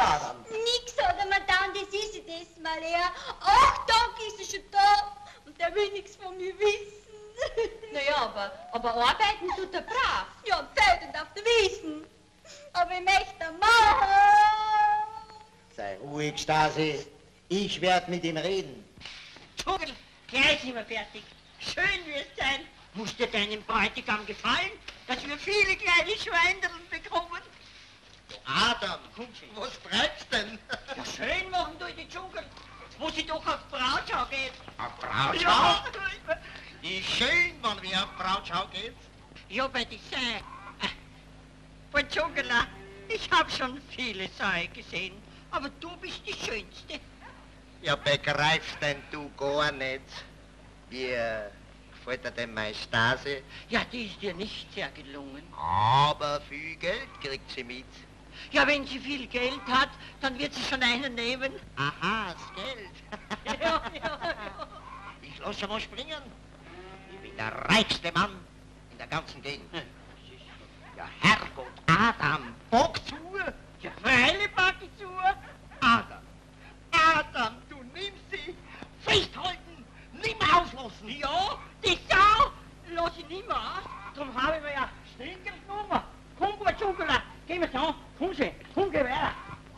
Adam? Nix, oder Madame, das ist sie das mal, ja. Ach, danke, ist sie schon da. Und der will nichts von mir wissen. Naja, aber, aber arbeiten tut er brav. Ja, und Feld und auf der Wiesen. Aber ich möchte machen. Sei ruhig, Stasi. Ich werde mit ihm reden. Vogel, gleich sind wir fertig. Schön wird es sein. Muss dir deinem Bräutigam gefallen, dass wir viele kleine Schweindeln bekommen? Adam, was treibst denn? Ja, schön machen durch die Dschungel, wo sie doch auf Brautschau geht. Auf Brautschau? Ja. Wie schön, wenn wir auf Brautschau geht. Ja, bei die Säue. Bei Dschungela, ich hab schon viele Säue gesehen, aber du bist die Schönste. Ja, begreifst denn du gar nicht, wie gefällt dir denn meine Stasi? Ja, die ist dir nicht sehr gelungen. Aber viel Geld kriegt sie mit. Ja, wenn sie viel Geld hat, dann wird sie schon einen nehmen. Aha, das Geld. Ja, ja, ja. Ich lasse mal springen. Ich bin der reichste Mann in der ganzen Gegend. Ja, Herrgott, Adam, bock zu. Ja, freilich pack ich zu. Adam, Adam, du nimmst sie. Festhalten, nimmer auslassen. Ja, die Sau lass ich nimmer aus. Darum habe ich mir ja Stricker genommen. Komm, gut, Schokolade, geh mir's an. Komm sie, komm, geh weiter.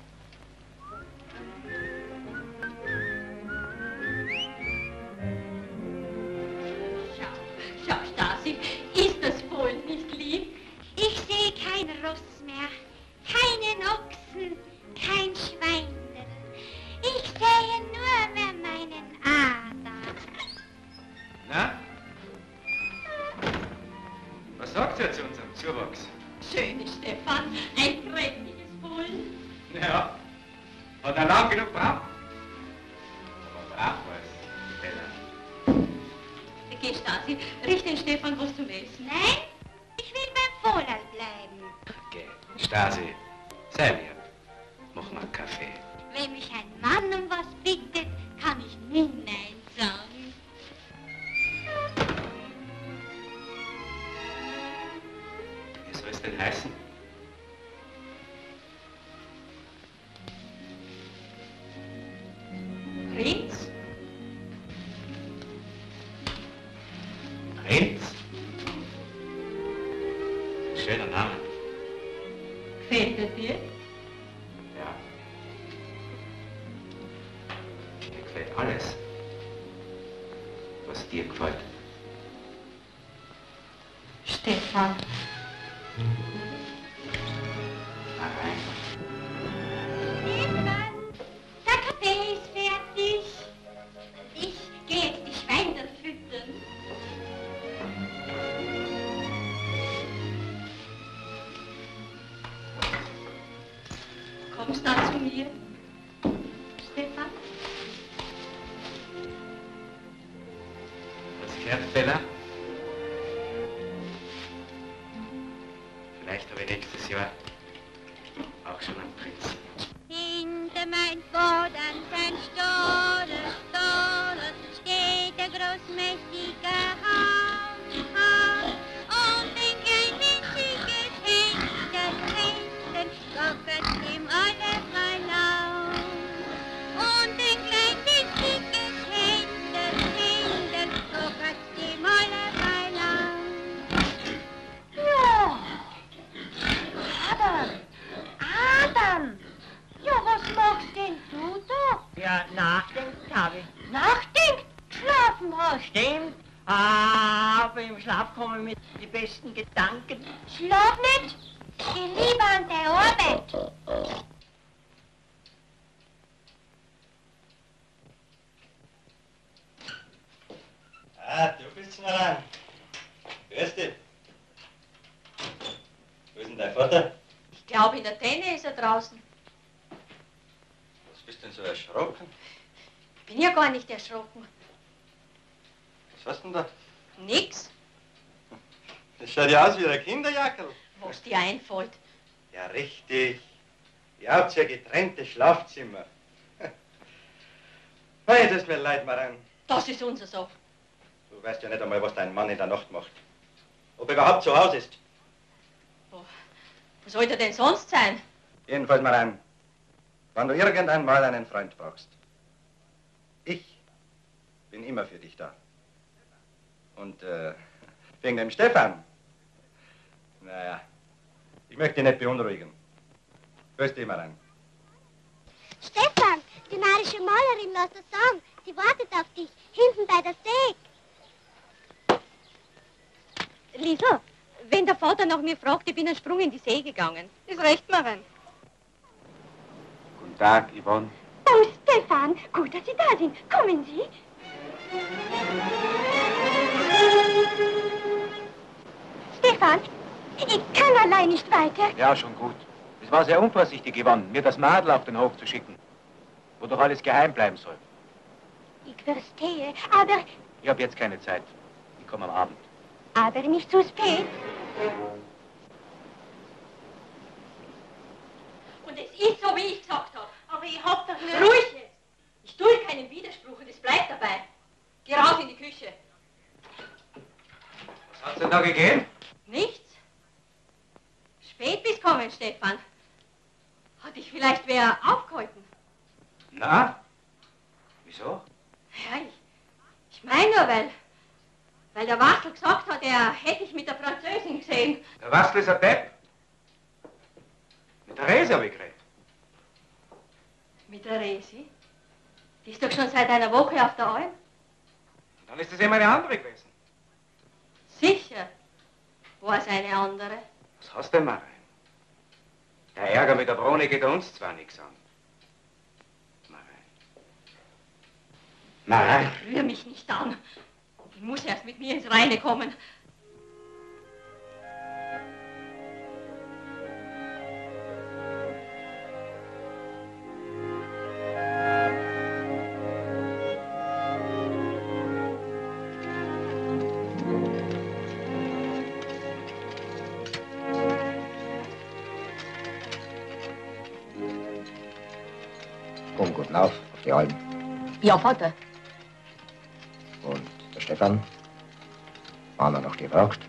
Schau, schau, Stasi, ist das wohl nicht lieb? Ich sehe kein Ross mehr, keinen Ochsen, kein Schweindel. Ich sehe nur mehr meinen Adam. Na? Was sagt ihr zu unserem Zuwachs? Schöne Stefan, ein prächtiges Fohlen. Ja, hat er lang genug gebraucht? Aber brav war's, Bella. Geh, Stasi, richte den Stefan was zum Essen. Nein, ich will beim Vollal bleiben. Geh, Stasi, sei lieb. Mach mal einen Kaffee. Wenn mich ein Mann um was bittet, kann ich nie Nein sagen. Wie soll es denn heißen? Prinz? Prinz? Schöner Name. Gefällt er dir? Ja. Mir gefällt alles, was dir gefällt. Stefan. Na rein. Stefan, der Kaffee ist fertig. Ich gehe jetzt die Schweine füttern. Kommst du dann zu mir? Stefan? Was gehört, Bella? Vielleicht habe ich nächstes Jahr auch schon einen Prinz. Hinter mein Boden, sein Stollen, Stollen, steht der großmächtige Haus, Haus. Und ein klein winziges Händchen, Händchen, lockert ihm alle Verlauf. Und ein klein winziges Händchen, Händchen, lockert ihm alle Verlauf. Ja, Adam, Adam, ja, was machst denn du da? Ja, nachdenken habe ich. Nachdenkt, schlafen hast. Stimmt. Aber im Schlaf kommen mir die besten Gedanken. Schlaf nicht, geh lieber an der Arbeit. Ah, du bist mal dran. Grüß dich. Wo ist denn dein Vater? Ich glaube, in der Tenne ist er draußen. Was bist denn so erschrocken? Ich bin ja gar nicht erschrocken. Was hast du denn da? Nix, Das schaut ja aus wie ein Kinderjackel. was dir einfällt. Ja, richtig. Ihr habt ja getrennte Schlafzimmer. Hey, das tut mir leid, Maran. Das ist unser so. Du weißt ja nicht einmal, was dein Mann in der Nacht macht. Ob er überhaupt zu Hause ist. Wo soll er denn sonst sein? Jedenfalls, Maran, Wenn du irgendwann mal einen Freund brauchst, ich bin immer für dich da. Und äh, wegen dem Stefan, naja, ich möchte dich nicht beunruhigen. Grüß dich mal rein. Stefan, die narische Malerin lässt das sagen. Sie wartet auf dich, hinten bei der Steg. Liesl, wenn der Vater nach mir fragt, ich bin einen Sprung in die See gegangen. Ist recht, Maren. Guten Tag, Yvonne. Oh, Stefan, gut, dass Sie da sind. Kommen Sie. Stefan, ich kann allein nicht weiter. Ja, schon gut. Es war sehr unvorsichtig, Yvonne, mir das Madel auf den Hof zu schicken, wo doch alles geheim bleiben soll. Ich verstehe, aber... Ich habe jetzt keine Zeit. Ich komme am Abend. Aber nicht zu spät. Und es ist so, wie ich gesagt habe. Aber ich hab doch nicht... Ruhig jetzt! Ich tue keinen Widerspruch und es bleibt dabei. Geh raus in die Küche. Was hat's denn da gegeben? Nichts. Spät bist kommen, Stefan. Hat dich vielleicht wer aufgehalten? Na? Wieso? Ja, ich, ich meine nur, weil, weil der Wastel gesagt hat, er hätte ich mit der Französin gesehen. Der Wastel ist ein Depp. Mit der Rese habe ich geredet. Mit der Resi? Die ist doch schon seit einer Woche auf der Alm. Dann ist es eben eine andere gewesen. Sicher war es eine andere. Was hast du denn, Marein? Der Ärger mit der Brone geht uns zwar nichts an. Marein. Rühr mich nicht an. Ich muss erst mit mir ins Reine kommen. Komm, guten Lauf auf die Alm. Ja, Vater. Und der Stefan? Waren er noch gefragt?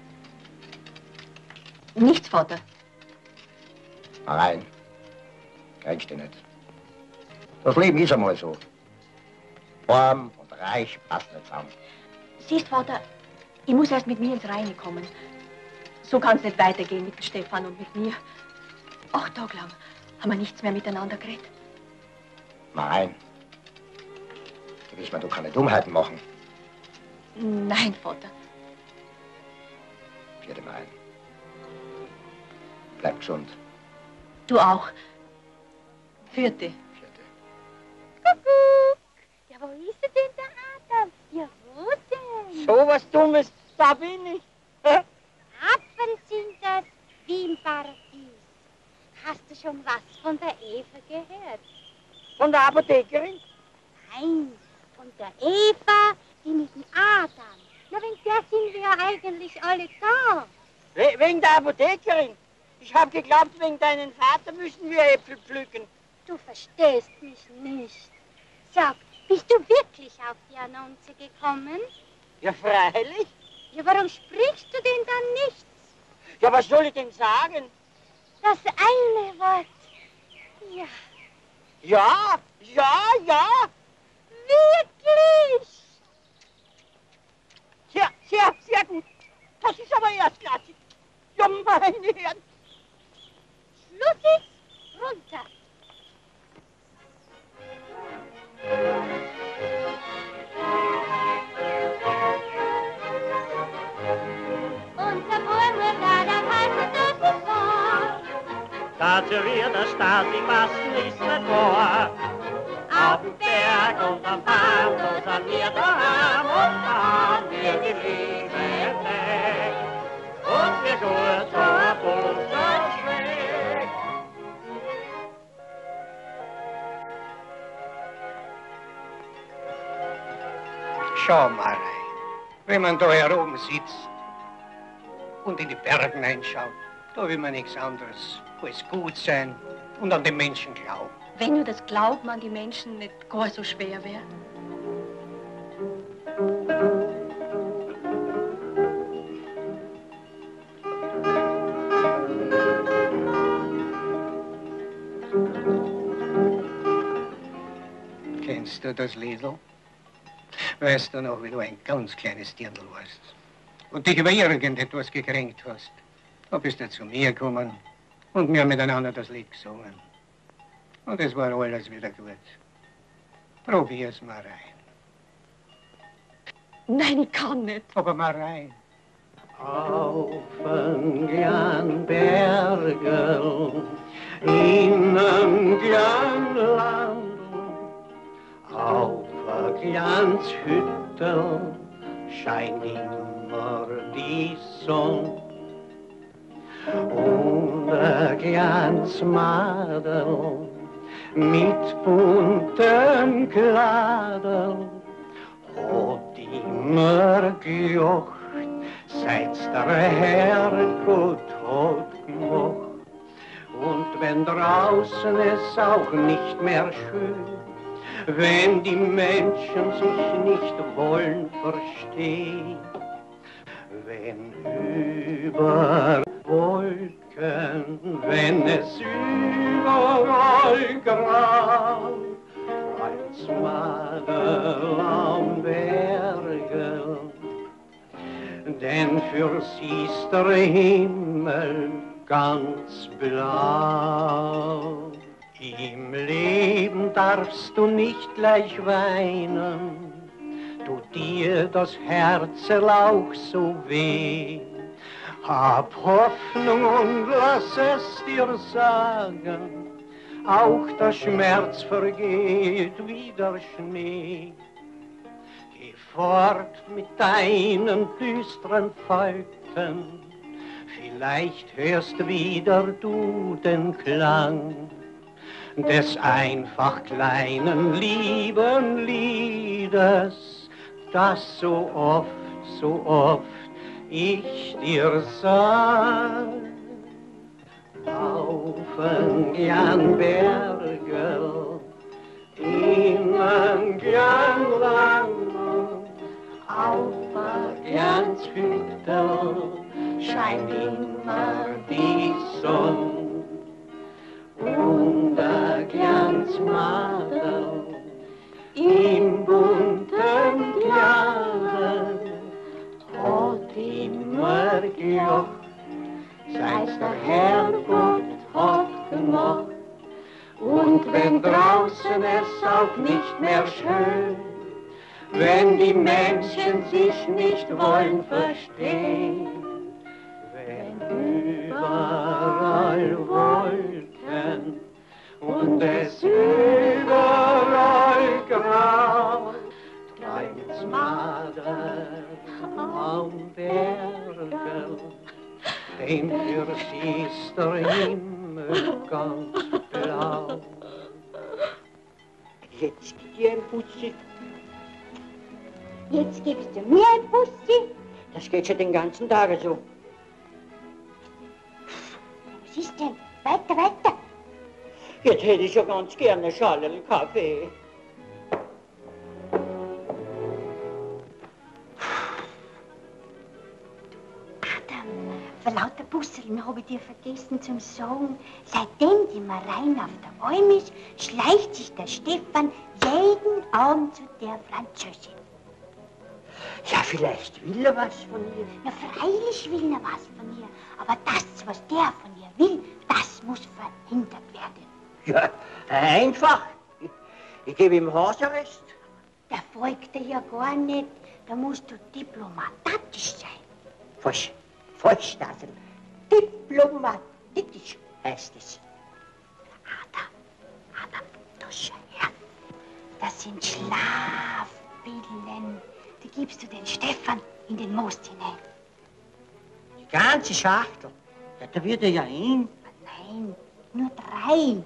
Nichts, Vater. Mal rein. Kennst du nicht. Das Leben ist einmal so. Arm und reich passt nicht zusammen. Siehst, Vater, ich muss erst mit mir ins Reine kommen. So kann es nicht weitergehen mit dem Stefan und mit mir. Acht Tage lang haben wir nichts mehr miteinander geredet. Mal rein. Gewiss mal, du keine Dummheiten machen. Nein, Vater. Vierte Mal ein. Bleib gesund. Du auch. Vierte. Kuckuck. Ja, wo ist denn der Adam? Ja, wo denn? So was Dummes, da bin ich. Affen sind das wie im Paradies. Hast du schon was von der Eva gehört? Von der Apothekerin? Nein, von der Eva, die mit dem Adam. Na, wegen der sind wir ja eigentlich alle da. We wegen der Apothekerin? Ich hab geglaubt, wegen deinem Vater müssen wir Äpfel pflücken. Du verstehst mich nicht. Sag, bist du wirklich auf die Annonce gekommen? Ja, freilich. Ja, warum sprichst du denn dann nichts? Ja, was soll ich denn sagen? Das eine Wort. Ja. Ja, ja, ja. Wirklich? Sehr, sehr, sehr gut. Das ist aber erstklassig. Ja, meine Herren. Schluss ist runter. Unser Bäume, da, da heißt das ist wahr. Dazu wird der Staat die Massen ist nicht vor. Auf dem Berg und am Baum, so sind wir daheim und haben wir die Liebe entdeckt. Und wir gut auf unseren Schreck. Schau mal, wenn man da hier oben sitzt und in die Berge hineinschaut, da will man nichts anderes als gut sein und an den Menschen glauben. Wenn nur das Glauben an die Menschen nicht gar so schwer wäre. Kennst du das Liedl? Weißt du noch, wie du ein ganz kleines Dirndl warst und dich über irgendetwas gekränkt hast? Da bist du zu mir gekommen und wir haben miteinander das Lied gesungen. Und es war alles wieder gut. Probier's mal rein. Nein, ich kann nicht. Aber mal rein. Auf ein kleinen Bergel, in einem kleinen Land, auf ein kleines Hüttel scheint immer die Sonne. Und ein kleines Madel mit bunten Kleidern hat immer gejocht, seit der Herrgott hat gemacht. Und wenn draußen es auch nicht mehr schön, wenn die Menschen sich nicht wollen verstehen, wenn über Wolken, wenn es überall grau, als Madel am Berge, denn für sie ist der Himmel ganz blau. Im Leben darfst du nicht gleich weinen, tut dir das Herz auch so weh. Hab Hoffnung und lass es dir sagen, auch der Schmerz vergeht wie der Schnee. Geh fort mit deinen düsteren Falten, vielleicht hörst wieder du den Klang des einfach kleinen lieben Liedes, das so oft, so oft ich dir sag. Auf ein kleinen Bergel, in ein kleines Land, auf ein kleines Hüttel scheint immer die Sonne. Und ein kleines Madel im bunten Kleid hat immer gejocht, seit der Herrgott hat gemacht. Und wenn draußen es auch nicht mehr schön, wenn die Menschen sich nicht wollen verstehen, wenn überall Wolken und es überall grau, kleines Madel am Berge, denn für sie ist der Himmel ganz blau. Jetzt gib dir ein Bussi. Jetzt gibst du mir ein Bussi. Das geht schon den ganzen Tag so. Was ist denn? Weiter, weiter. Jetzt hätte ich ja ganz gerne Schalen Kaffee. Vor lauter Busseln habe ich dir vergessen zum Sagen, seitdem die Marein auf der Alm ist, schleicht sich der Stefan jeden Abend zu der Französin. Ja, vielleicht will er was von ihr. Ja, freilich will er was von ihr, aber das, was der von ihr will, das muss verhindert werden. Ja, einfach. Ich, ich gebe ihm Hausarrest. Der folgt dir ja gar nicht, da musst du diplomatisch sein. Falsch. Falsch, Nasel. Diplomatisch heißt es. Adam, Adam, du schau her. Das sind Schlafpillen. Die gibst du den Stefan in den Most hinein. Die ganze Schachtel? Ja, da wird er ja hin. Nein, nur drei.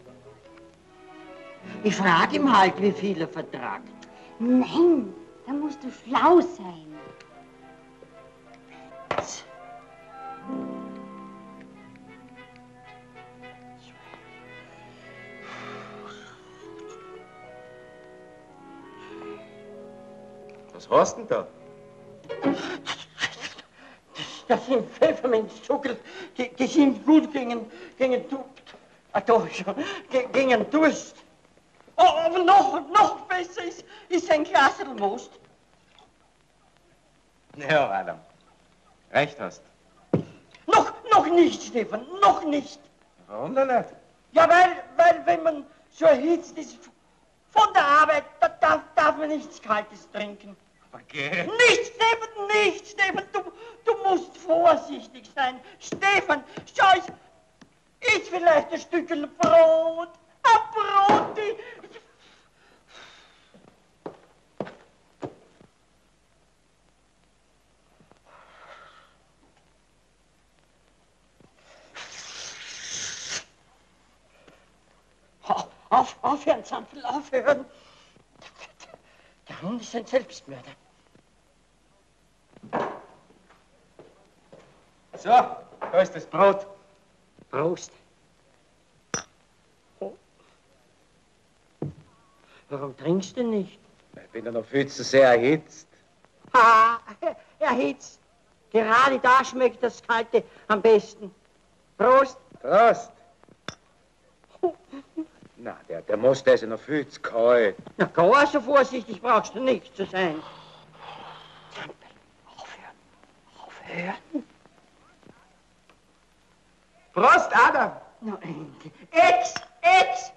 Ich frage ihm halt, wie viel er vertragt. Nein, da musst du schlau sein. Was hast denn da? Das sind Pfefferminzzuckel, die, die sind gut gegen, gegen, ah, da schon, gegen Durst. aber noch, noch besser ist, ist ein Glasl Most. Ja, Adam. Recht hast. Noch, noch nicht, Stefan, noch nicht. Warum denn nicht? Ja, weil, weil wenn man so erhitzt ist von der Arbeit, da darf, darf man nichts Kaltes trinken. Aber geh. Nicht, Stefan, nicht, Stefan, du, du musst vorsichtig sein. Stefan, schau, ich, ich vielleicht ein Stückchen Brot, ein Brot, die... Auf, aufhören, Zampel, aufhören. Der Hund ist ein Selbstmörder. So, da ist das Brot. Prost. Oh. Warum trinkst du nicht? Ich bin ja noch viel zu sehr erhitzt. Ha, erhitzt. Gerade da schmeckt das Kalte am besten. Prost. Prost. Na, der, der Most, der ist ja noch viel zu kalt. Na, gar so vorsichtig brauchst du nicht zu sein. Zampel, aufhören, aufhören. Prost, Adam. Na, endlich. Ex, ex.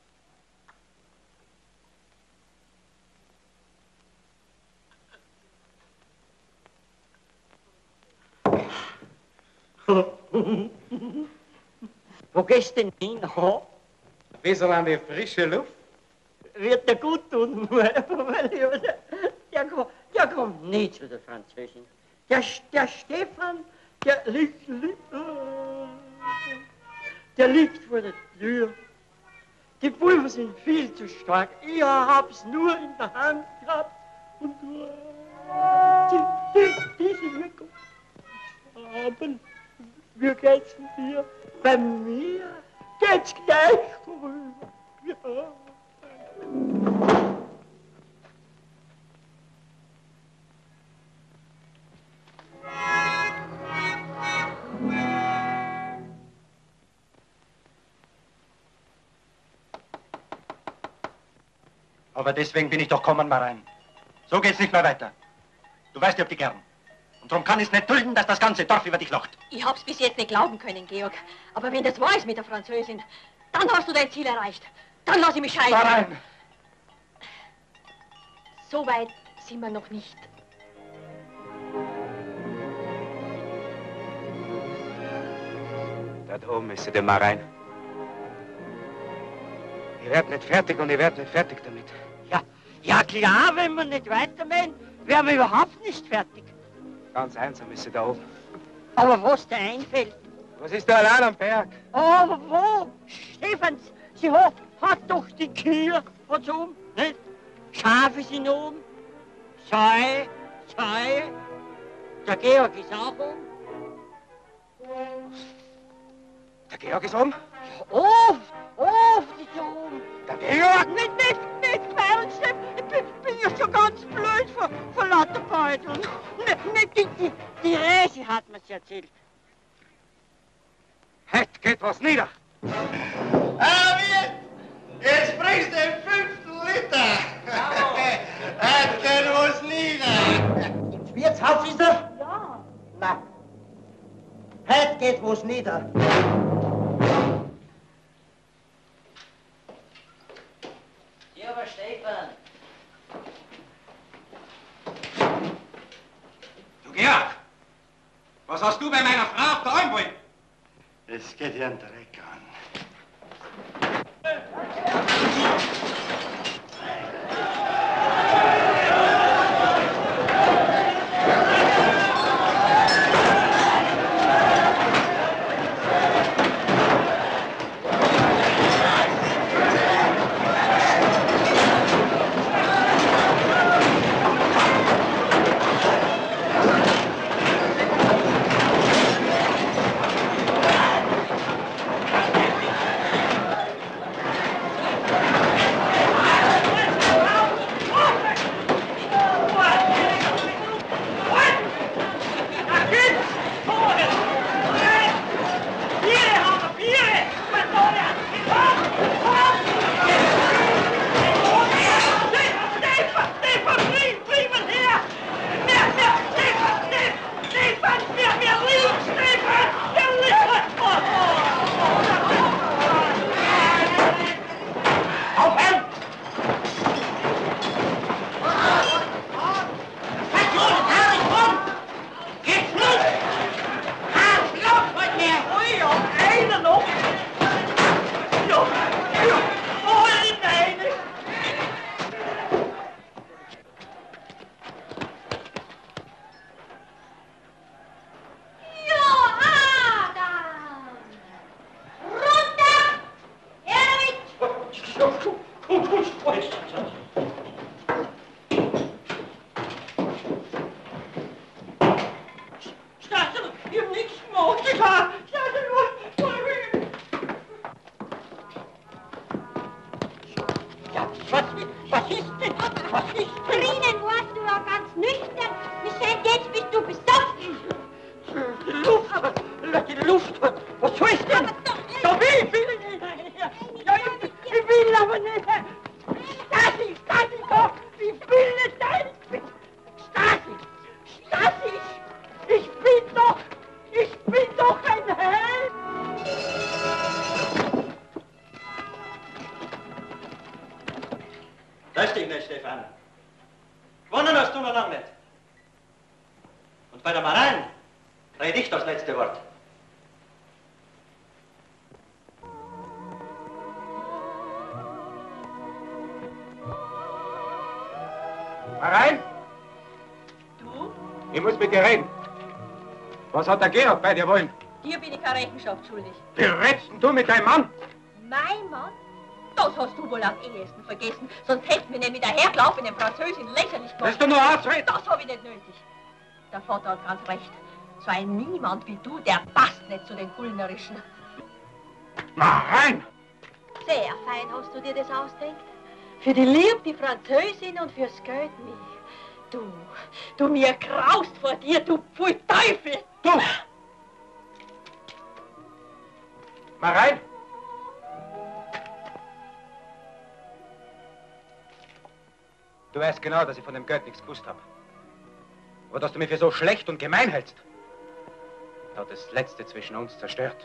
Wo gehst du denn hin? Oh? Ein bisschen an die frische Luft. Wird dir gut tun, mein Lieber. Der, der, der kommt nie zu der Französin. Der, der Stefan, der liegt, liegt, der liegt vor der Tür. Die Pulver sind viel zu stark. Ich hab's nur in der Hand gehabt. Und die, die, diese Wirkung haben. Wie geht's denn dir? Bei mir geht's gleich rüber. Ja. Aber deswegen bin ich doch gekommen, Marein. So geht's nicht mehr weiter. Du weißt, ich hab dich gern. Und darum kann ich es nicht dulden, dass das ganze Dorf über dich lacht. Ich hab's bis jetzt nicht glauben können, Georg. Aber wenn das wahr ist mit der Französin, dann hast du dein Ziel erreicht. Dann lass ich mich scheiden. Marein! So weit sind wir noch nicht. Da oben ist sie, der Marein. Ich werd nicht fertig und ich werd nicht fertig damit. Ja, ja klar, wenn wir nicht weitermachen, wären wir überhaupt nicht fertig. Ganz einsam ist sie da oben. Aber was dir einfällt. Was ist da allein am Berg? Aber wo? Stefans, sie hat, hat doch die Kühe von oben, nicht? Schafe sind oben. Säue, Säue. Der Georg ist auch oben. Der Georg ist oben? Ja, oft, oft ist er oben. Der Georg? Nicht, nicht, nicht, kleinen Steff. Ich bin, bin ja schon ganz blöd vor, vor lauter Beuteln. Nicht, nicht, die, die, die Resi hat mir's erzählt. Heute geht was nieder. Ah, wie? Jetzt bringst du den fünften Liter. Heute geht was nieder. Im Wirtshaus ist er? Ja. Na, heute geht was nieder. Lieber Stefan. Du Georg, was hast du bei meiner Frau auf der Alm wollen? Es geht ja einen Dreck an. komm, komm, komm, komm. Stasi, ich hab nichts gemacht. Ich hab, Stasi, ja, was, was ist denn? Was ist denn? Drinnen warst du ja ganz nüchtern. Michel, jetzt bist du besoffen. Die Luft, lass die Luft. Was soll's denn? Da will ich, will ich nicht. Ja, ich, ich will aber nicht. Stasi, Stasi, doch. Ich will nicht sein. Stasi, Stasi, ich bin doch, ich bin doch ein Held. Lass dich nicht, Stefan. Gewonnen hast du noch lange nicht. Und bei der Marein rede ich das letzte Wort. Marein? Du? Ich muss mit dir reden. Was hat der Georg bei dir wollen? Dir bin ich keine Rechenschaft schuldig. Berätst du mit deinem Mann? Mein Mann? Das hast du wohl am ehesten vergessen. Sonst hätten wir nämlich dahergelaufenen Französin lächerlich gemacht. Willst du nur ausreden? Das habe ich nicht nötig. Der Vater hat ganz recht. So ein Niemand wie du, der passt nicht zu den Gullnerischen. Marein! Sehr fein hast du dir das ausdenkt. Für die Liebe, die Französin und fürs Geld mich. Du, du mir graust vor dir, du Pfui Teufel! Du! Marein! Du weißt genau, dass ich von dem Geld nichts gewusst habe. Aber dass du mich für so schlecht und gemein hältst, hat das Letzte zwischen uns zerstört.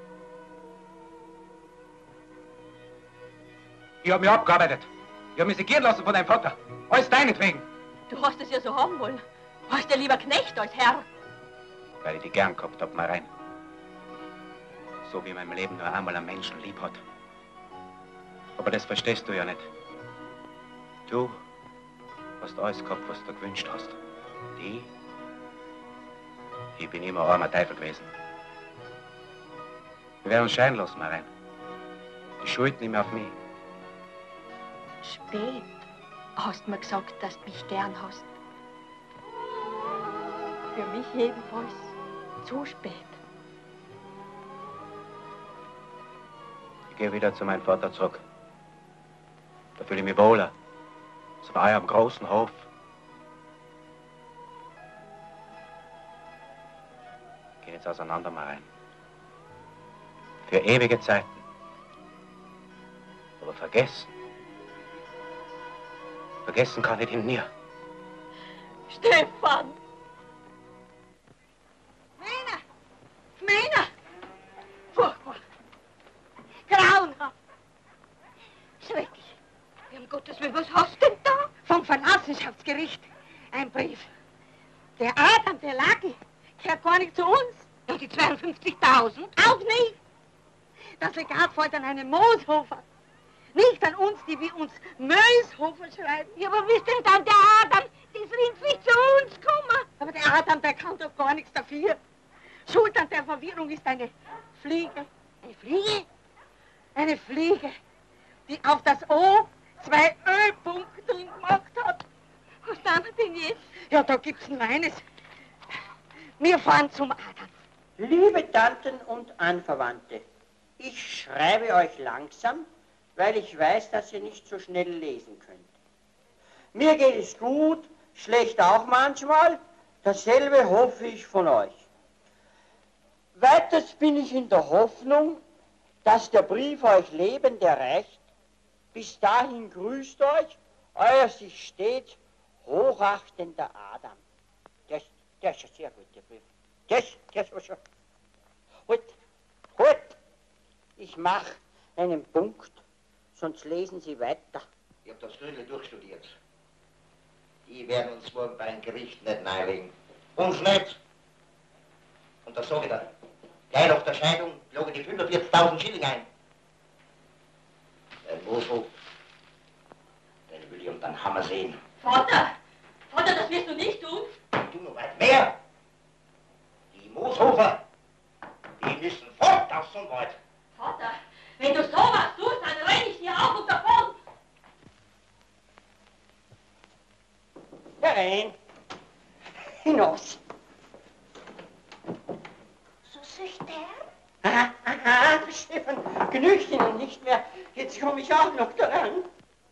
Ich habe mich abgearbeitet. Ich habe mich segieren lassen von deinem Vater. Alles deinetwegen. Du hast es ja so haben wollen. Warst ja lieber Knecht als Herr. Weil ich dich gern gehabt hab, Marein. So wie mein Leben nur einmal einen Menschen lieb hat. Aber das verstehst du ja nicht. Du hast alles gehabt, was du gewünscht hast. Die? Ich bin immer ein armer Teufel gewesen. Wir werden uns scheiden lassen, Marein. Die Schuld nimm auf mich. Spät hast mir gesagt, dass du mich gern hast. Für mich jedenfalls zu spät. Ich gehe wieder zu meinem Vater zurück. Da fühle ich mich wohler. So war ich am großen Hof. Gehen jetzt auseinander, Marein. Für ewige Zeiten. Aber vergessen. Vergessen kann ich ihn nie. Stefan! Meiner! Meiner! Furchtbar! Grauenhaft! Schrecklich! Um Gottes Willen, was hast du denn da? Vom Verlassenschaftsgericht. Ein Brief. Der Adam, der Lagi, gehört gar nicht zu uns. Ja, die zweiundfünfzigtausend? Auch nicht. Das Legat folgt an einen Mooshofer. Nicht an uns, die wir uns Möshofer schreiben. Ja, aber wie ist denn dann der Adam? Das Rindvieh zu uns kommen. Aber der Adam, der kann doch gar nichts dafür. Schuld an der Verwirrung ist eine Fliege. Eine Fliege? Eine Fliege, die auf das O zwei Ö-Punkte drin gemacht hat. Was machen wir denn jetzt? Ja, da gibt's ein meines. Wir fahren zum Adam. Liebe Tanten und Anverwandte, ich schreibe euch langsam, weil ich weiß, dass ihr nicht so schnell lesen könnt. Mir geht es gut, schlecht auch manchmal, dasselbe hoffe ich von euch. Weiters bin ich in der Hoffnung, dass der Brief euch lebend erreicht. Bis dahin grüßt euch, euer sich stets hochachtender Adam. Das, das ist ein sehr guter Brief. Das, das war schon. Halt, halt! Ich mach einen Punkt, sonst lesen Sie weiter. Ich hab das Grüne durchstudiert. Die werden uns morgen beim Gericht nicht nahelegen. Uns nicht. Und das sage ich dann. Gleich nach der Scheidung logge die fünfundvierzigtausend Schilling ein. Den Mooshof, den will ich um den Hammer sehen. Vater! Vater, das wirst du nicht tun! Du noch weit mehr! Die Mooshofer, die müssen fort aus dem Wald. Vater, wenn du sowas tust, dann renn ich dir auf und davon! herein. Hinaus. So schüchtern? Aha, aha, Stefan, genügt Ihnen nicht mehr. Jetzt komme ich auch noch daran.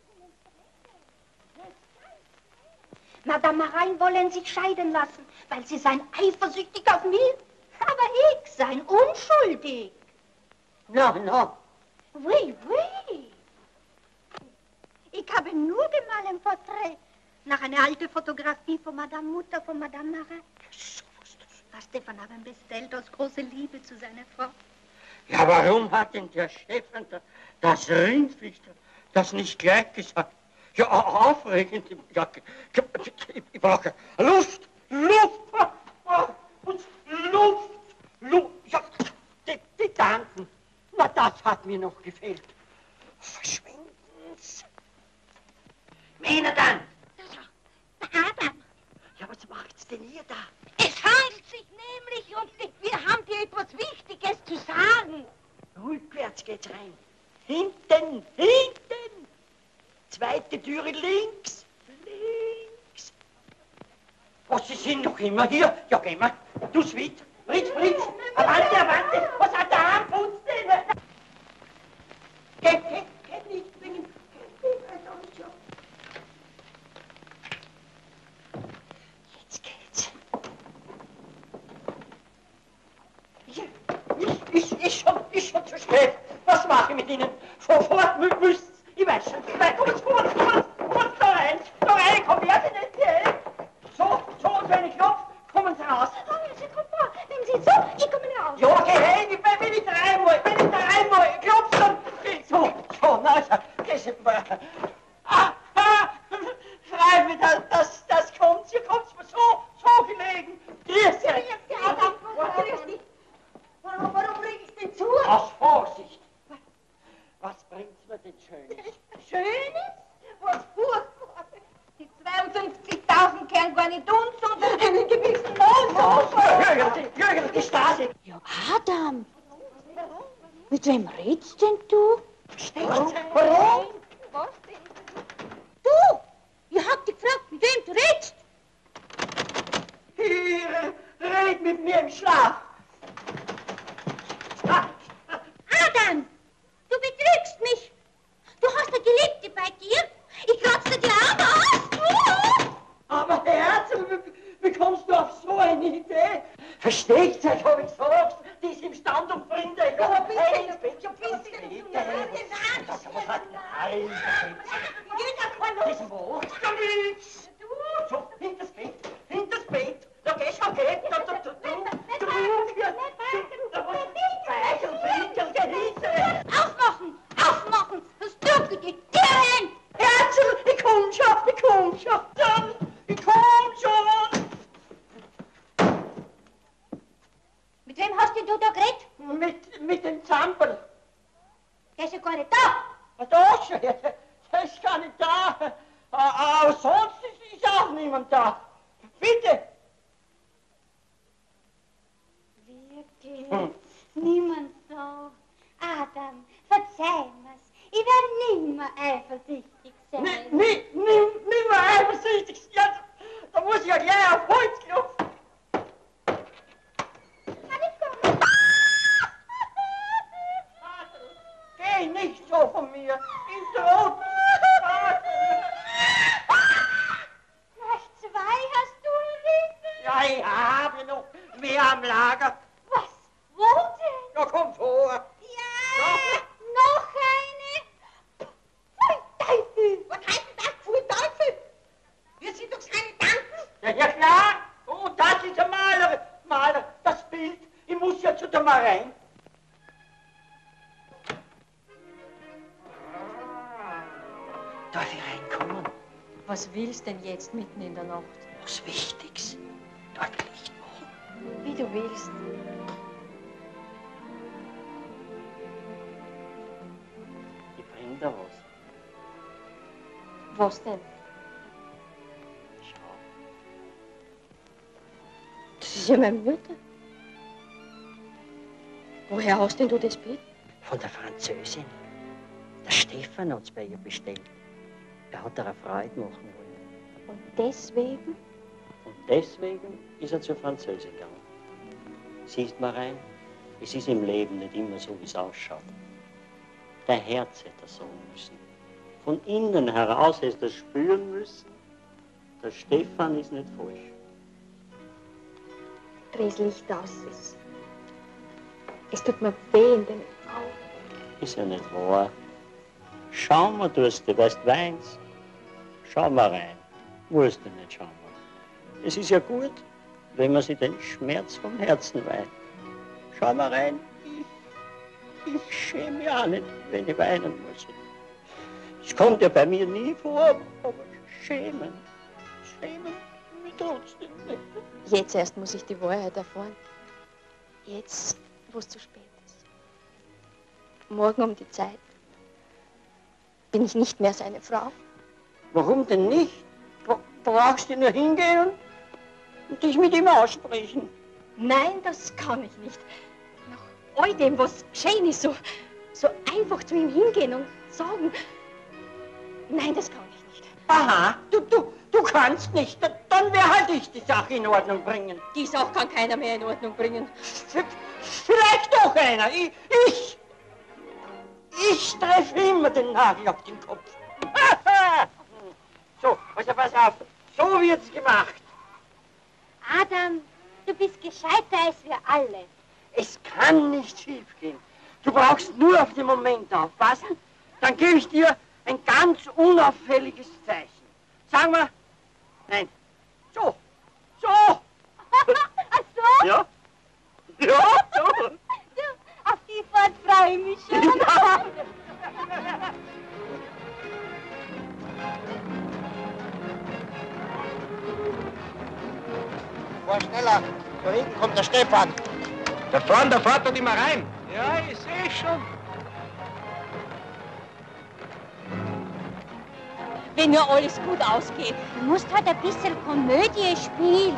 Madame Marein wollen sich scheiden lassen, weil sie seien eifersüchtig auf mich. Aber ich sein unschuldig. No, no. Oui, oui. Ich habe nur gemalt ein Porträt nach einer alten Fotografie von Madame Mutter von Madame Marein. Was Stefan haben bestellt aus großer Liebe zu seiner Frau. Ja, warum hat denn der Stefan das, das Rindlicht das nicht gleich gesagt? Ja, aufregend. Ja, ich, ich brauche Luft, Luft, und Luft, Luft. Ja, die, die Tanten, na das hat mir noch gefehlt. Verschwinden's. Männer dann. Adam. Ja, was macht's denn ihr da? Es handelt sich nämlich um dich. Wir haben dir etwas Wichtiges zu sagen. Rückwärts geht's rein. Hinten, hinten. Zweite Türe links. Links. Was, Sie sind noch immer hier? Ja, geh mal. Du Sweet. Fritz, Fritz. Avante, Avante. Was hat der Arm putzt denn? Geh, geh, geh nicht bringen. Jetzt geht's. Ja, ich, ich, ich schon, ich schon zu spät. Was mache ich mit Ihnen? Sofort mü müsst's. Ich weiß schon. Nein, komm jetzt, komm jetzt, komm jetzt, komm jetzt da rein. Da rein, komm her, Sie nicht hier. So, so, und wenn ich klopfe, kommen Sie raus. Oh, je comprends. Wenn Sie so, ich komme raus. Ja, geh rein, ich bin, wenn ich da rein muss, wenn ich da rein muss, klopfst dann. So, so, na, das ist mal. Ah, ah, schreib mir, das, das, das kommt, hier kommt's mir so, so gelegen. Grüß Sie. Adam, grüß dich. Warum, warum bring ich denn zu? Aus Vorsicht. Was bringt's mir denn Schönes? Schönes? Was furchtbar. Die zweiundfünfzigtausend kehren gar nicht uns, sondern einen gewissen Mann. Jürgen, Jürgen, die Stasi. Ja, Adam. Mit wem redst denn du? Warum? Warum? Was denn? Du! Ich hab dich gefragt, mit wem du redst. Hier, red mit mir im Schlaf. Adam! Du betrügst mich. Du hast eine Geliebte bei dir. Ich kratze die Arme aus. Du! Aber Herz, wie, wie kommst du auf so eine Idee? Versteht sich, hab ich gesagt. Die ist im Stand und bringt euch Ja, auf. bitte, Hey, ins bitte, Bett. bitte, bitte, Bitte. bitte. Das was hat nein, Jeder das ist wo? Da liegt's. So, hinters Bett, hinters Bett. Da gehst du, okay. Da, da, da, du, du, hier. Da was? Feichel, Brinkel, Gehisse. Aufmachen! Aufmachen! Das drücke die Türen! Herzl, ich komm schon, ich komm schon. Dann, ich komm schon. Mit wem hast denn du da geredet? Mit, mit dem Zampel. Der ist ja gar nicht da. Was da schon? Der ist gar nicht da. Aber sonst ist, ist auch niemand da. Bitte. Wirklich? Hm. Niemand da. Adam, verzeih mir's. Ich werde nimmer eifersüchtig sein. Ni, ni, ni, nimmer eifersüchtig. Ja, da muss ich ja gleich auf Holz klopfen. Geh nicht so von mir. In Tod. Gleich zwei hast du, Liebe? Ja, ich habe noch mehr am Lager. Was? Wo denn? Ja, komm vor. Ja, noch eine. Pfui, Teufel. Was heißt denn das, Pfui Teufel? Wir sind doch seine Tanten. Ja, ja klar. Und das ist der Maler. Maler, das Bild. Ich muss ja zu der Marein. Darf ich reinkommen? Was willst denn jetzt mitten in der Nacht? Was Wichtiges. Dort Licht machen. Wie du willst. Ich bring da was. Was denn? Schau. Das ist ja meine Mutter. Woher hast denn du das Bild? Von der Französin. Der Stefan hat's bei ihr bestellt. Er hat ihr eine Freude machen wollen. Und deswegen? Und deswegen ist er zur Französin gegangen. Siehst mal rein, es ist im Leben nicht immer so, wie es ausschaut. Der Herz hätte er sagen müssen. Von innen heraus hätte er spüren müssen, der Stefan ist nicht falsch. Dreh das Licht aus. Es, es tut mir weh in den Augen. Ist ja nicht wahr. Schau mal, tust du, weißt, weinst. Schau mal rein. Musst du nicht schauen. Es ist ja gut, wenn man sich den Schmerz vom Herzen weint. Schau mal rein. Ich, ich schäme mich auch nicht, wenn ich weinen muss. Es kommt ja bei mir nie vor, aber schämen. Schämen mich trotzdem nicht. Jetzt erst muss ich die Wahrheit erfahren. Jetzt, wo es zu spät ist. Morgen um die Zeit bin ich nicht mehr seine Frau. Warum denn nicht? Brauchst du nur hingehen und, und dich mit ihm aussprechen? Nein, das kann ich nicht. Nach all dem, was geschehen ist, so, so einfach zu ihm hingehen und sagen, nein, das kann ich nicht. Aha, du, du, du kannst nicht. Dann werde halt ich die Sache in Ordnung bringen. Die Sache kann keiner mehr in Ordnung bringen. Vielleicht doch einer. Ich, ich, ich treffe immer den Nagel auf den Kopf. So, also pass auf. So wird's gemacht. Adam, du bist gescheiter als wir alle. Es kann nicht schief gehen. Du brauchst nur auf den Moment aufpassen. Dann gebe ich dir ein ganz unauffälliges Zeichen. Sagen wir, nein, so, so. Ach so? Ja, ja, so. Du, auf die Fahrt freue ich mich schon. Ja. Fahr schneller, da hinten kommt der Stefan. Da vorne, da fährt doch immer rein. Ja, ich sehe schon. Wenn nur alles gut ausgeht. Du musst halt ein bisschen Komödie spielen.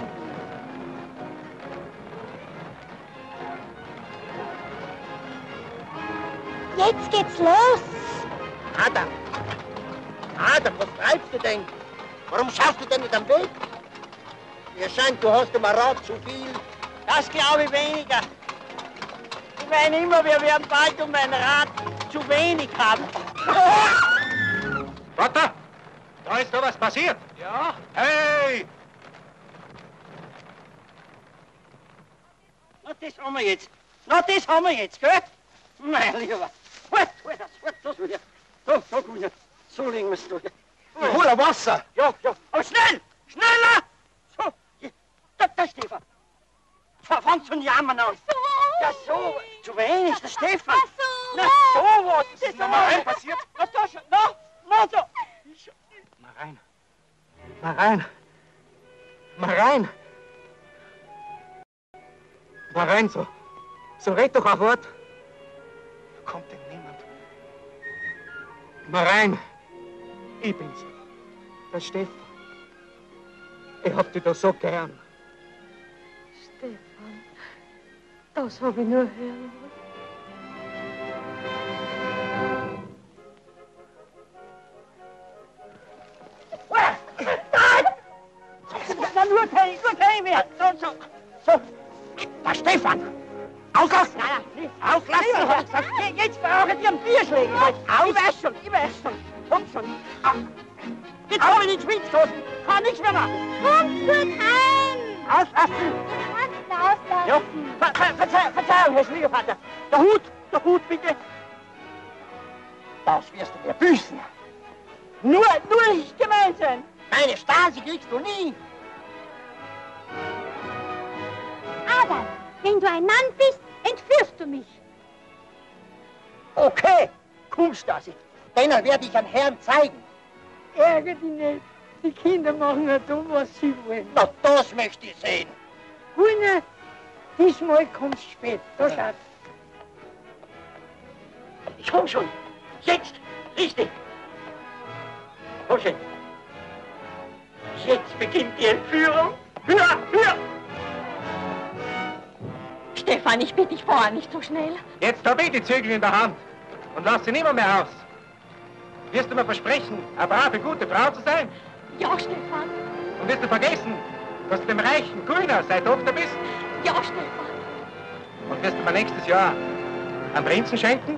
Jetzt geht's los. Adam, Adam, was treibst du denn? Warum schaust du denn nicht am Weg? Mir scheint, du hast im Rad zu viel. Das glaube ich weniger. Ich meine immer, wir werden bald um ein Rad zu wenig haben. Vater, da ist doch was passiert. Ja? Hey! Na, das haben wir jetzt. Na, das haben wir jetzt, gell? Mein Lieber. Halt, halt das, halt das wieder. So, so, gut. So legen wir es durch. Hol ein Wasser. Ja, ja. Aber schnell! Schneller! So, da, da, Stefan. Fangst du jammern an. So. Ja, so. Zu wenig, der Stefan. Ach so. Na, so was. Das ist mal rein passiert. Na, da schon. Na, na, so. Mal rein. Mal rein. Mal rein. Mal rein, so. So red doch ein Wort. Kommt denn niemand? Mal rein. Ich bin's. Der Stefan. Ich hab dich doch so gern. Stefan, das habe ich nur hören wollen. Na, nur kein, nur kein mehr. So, so, so. Der Stefan. Auslassen. Nein, nein, nicht. Auslassen, hab ich gesagt. Jetzt brauchen die einen Bierschläger. Aus. Ich weiß schon, ich weiß schon. Komm schon. Jetzt habe ich den Schwitz gestoßen. Kann nichts mehr machen. Komm gut heim. Auslassen. Kannst du auslassen? Ja, Ver Ver Verzeihung, Verzeihung, Herr Schwiegervater. Der Hut, der Hut, bitte. Das wirst du mir büßen. Nur, nur nicht gemein sein. Meine Stasi kriegst du nie. Adam, wenn du ein Mann bist, entführst du mich. Okay, komm, Stasi. Denen werde ich an Herrn zeigen. Ärger dich nicht. Die Kinder machen ja dumm, was sie wollen. Na, das möchte ich sehen. Gunnar, diesmal kommst du spät. Da schaut. Ich komm schon. Jetzt, richtig. Komm schon. Jetzt beginnt die Entführung. Hör, hör. Stefan, ich bitte dich, fahr nicht so schnell. Jetzt hab ich die Zügel in der Hand und lass sie nimmer mehr aus. Wirst du mir versprechen, eine brave, gute Frau zu sein? Ja, Stefan. Und wirst du vergessen, dass du dem reichen Gullner seine Tochter bist? Ja, Stefan. Und wirst du mir nächstes Jahr einen Prinzen schenken?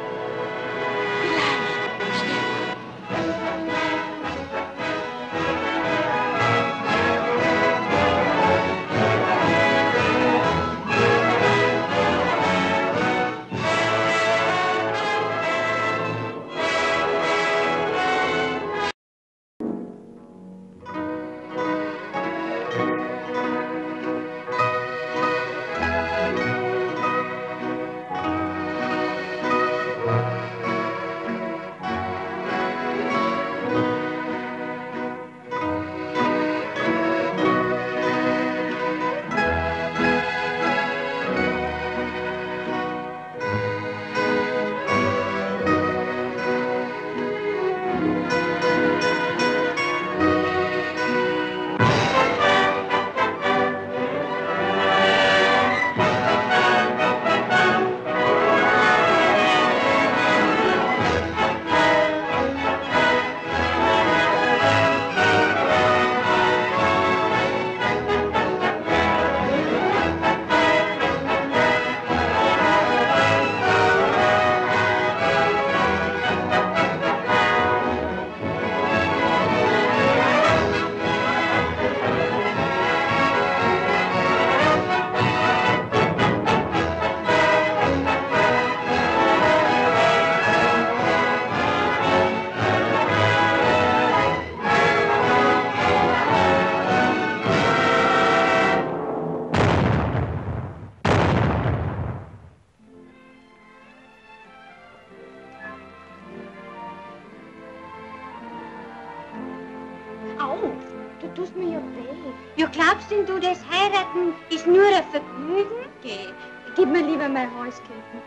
tust mir ja weh. Ja, glaubst denn du, das Heiraten ist nur ein Vergnügen? Geh, gib mir lieber mein Halskette.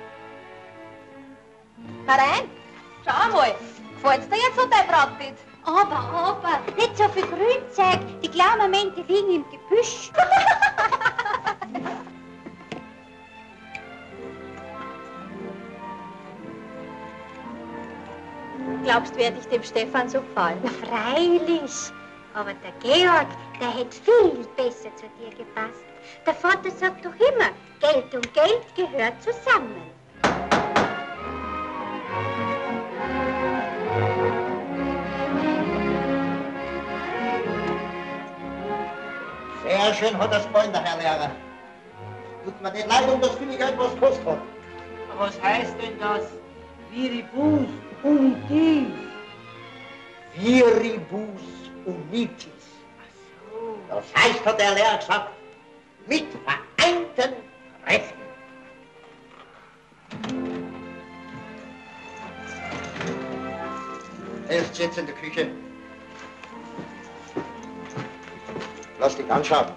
Marein, schau mal, gefällt's dir jetzt so dein Brautbild? Aber, aber, nicht so viel Grünzeug, die kleinen Momente liegen im Gebüsch. Glaubst du, werde ich dem Stefan so gefallen? Na, freilich. Aber der Georg, der hätte viel besser zu dir gepasst. Der Vater sagt doch immer, Geld und Geld gehört zusammen. Sehr schön hat das Freund, der Herr Lehrer. Tut mir nicht leid, um das viele Geld, was kostet hat. Was heißt denn das? Viribus unitis. Viribus unitis. Das heißt, hat der Lehrer gesagt, mit vereinten Kräften. Erst jetzt in der Küche. Lass dich anschauen.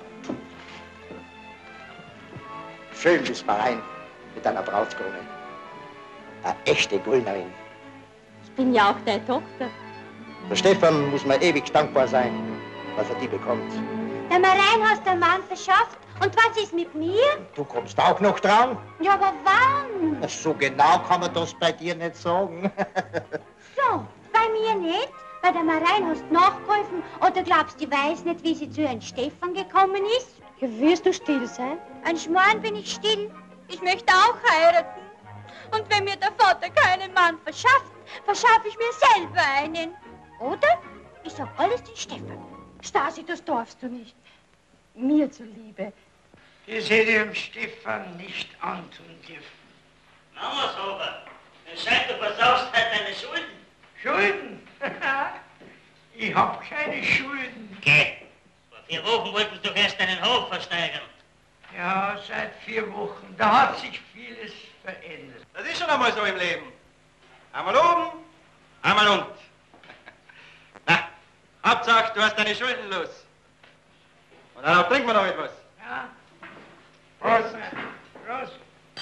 Schön bist du rein mit deiner Brautkrone. Eine echte Gullnerin. Ich bin ja auch deine Tochter. Der Stefan muss mir ewig dankbar sein, dass er die bekommt. Der Marein hast den Mann verschafft. Und was ist mit mir? Du kommst auch noch dran? Ja, aber wann? So genau kann man das bei dir nicht sagen. So, bei mir nicht? Bei der Marein hast du nachgeholfen oder glaubst du, die weiß nicht, wie sie zu Herrn Stefan gekommen ist? Ja, wirst du still sein? Ein Schmarrn bin ich still. Ich möchte auch heiraten. Und wenn mir der Vater keinen Mann verschafft, verschaffe ich mir selber einen. Oder? Ich sag alles den Stefan. Stasi, das darfst du nicht. Mir zuliebe. Das hätte ich dem Stefan nicht antun dürfen. Mama, aber, dann scheint du versaust halt deine Schulden. Schulden? Ich hab keine Schulden. Geh. Vor vier Wochen wolltest du erst deinen Hof versteigern. Ja, seit vier Wochen. Da hat sich vieles verändert. Das ist schon einmal so im Leben. Einmal oben, einmal unten. Na, Hauptsache, du hast deine Schulden los. Und dann trinken wir noch etwas. Ja. Prost. Prost.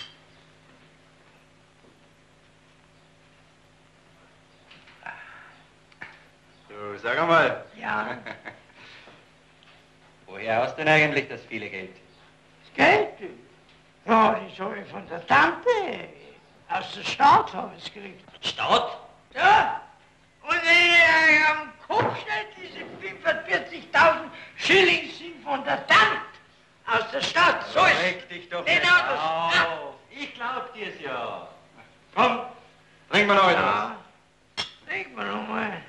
Du, sag einmal. Ja. Woher hast du denn eigentlich das viele Geld? Das Geld? Ja, das habe ich von der Tante. Aus der Stadt habe ich es gekriegt. Stadt? Ja. Und wenn ich am Kopf schnell diese Schilling sind von der Tante aus der Stadt. So ist Reg dich doch nicht nicht anders. auf. Ich glaub dir's ja. Komm, trink mal noch etwas. Ja, trink mal noch mal.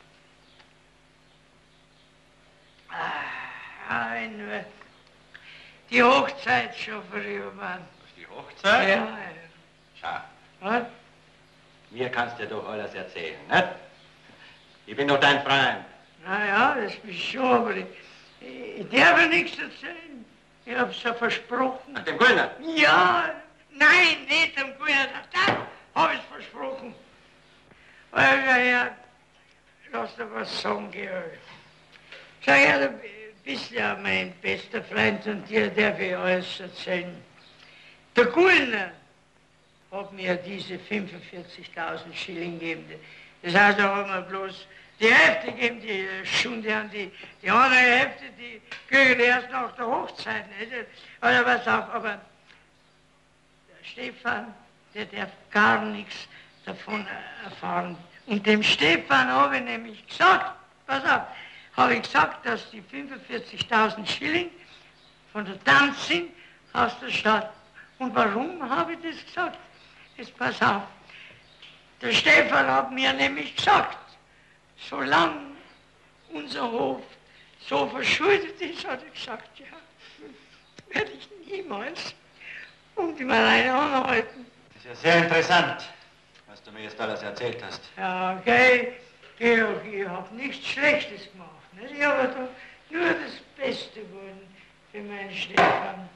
Ah, wenn wir die Hochzeit schon vorüber. Die Hochzeit? Ja, ja. Schau. Was? Mir kannst du doch alles erzählen, nicht? Ich bin doch dein Freund. Na ja, das bist schon, aber ich, ich darf ja nichts erzählen. Ich hab's ja versprochen. Dem Gulner? Ja, nein, nicht dem Gulner. Das hab ich versprochen. Weil, ja, ja, lass dir was sagen, Georg. Sag ja, du bist ja mein bester Freund und dir darf ich alles erzählen. Der Gulner hat mir diese fünfundvierzigtausend Schilling gegeben. Das heißt, da haben wir bloß die Hälfte gegeben, die Stunde an die, die andere Hälfte, die kriegen erst nach der Hochzeit, nicht? Oder was auch, aber der Stefan, der darf gar nichts davon erfahren. Und dem Stefan habe ich nämlich gesagt, pass auf, habe ich gesagt, dass die fünfundvierzigtausend Schilling von der Tante sind aus der Stadt. Und warum habe ich das gesagt? Jetzt pass auf. Der Stefan hat mir nämlich gesagt, solange unser Hof so verschuldet ist, hat er gesagt, ja, werde ich niemals um die Mareine anhalten. Das ist ja sehr interessant, was du mir jetzt alles erzählt hast. Ja, okay, Georg, ich habe nichts Schlechtes gemacht. Nicht? Ich habe doch nur das Beste wollen für meinen Stefan.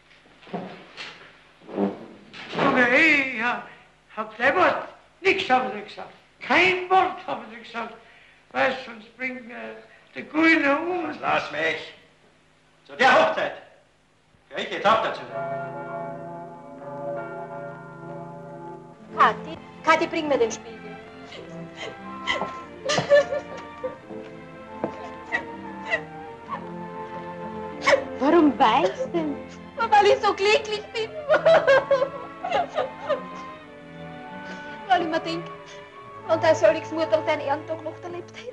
Okay, ich hab, hab kein Wort, nichts habe ich gesagt. Kein Wort habe ich gesagt. Weißt du, sonst bringt mir der Grüne um. Lass mich. Zu der Hochzeit gehöre ich jetzt auch dazu. Kathi, Kathi, bring mir den Spiegel. Warum weinst du denn? Weil ich so glücklich bin. Weil ich mir denke, wenn dein Seligs Mutter seinen Ehrentag noch erlebt hätte.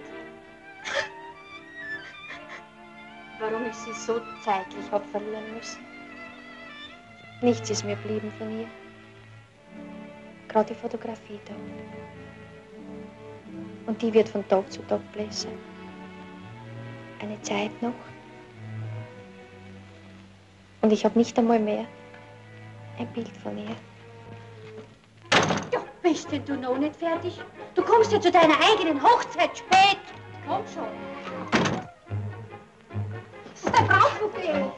Warum ich sie so zeitlich hab verlieren müssen. Nichts ist mir geblieben von ihr. Gerade die Fotografie da. Und die wird von Tag zu Tag bläser. Eine Zeit noch. Und ich habe nicht einmal mehr ein Bild von ihr. Ja, bist denn du noch nicht fertig? Du kommst ja zu deiner eigenen Hochzeit spät. Komm schon. Das ist ein Brautbouquet.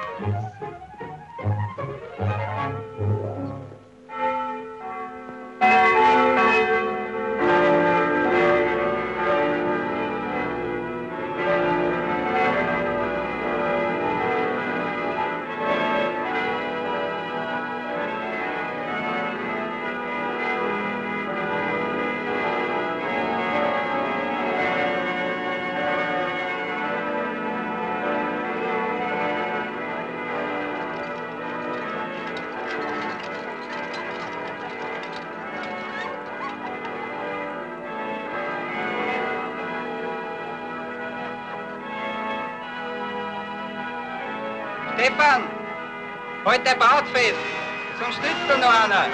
Stefan, heute ein Brautfest, sonst nützt da noch einer.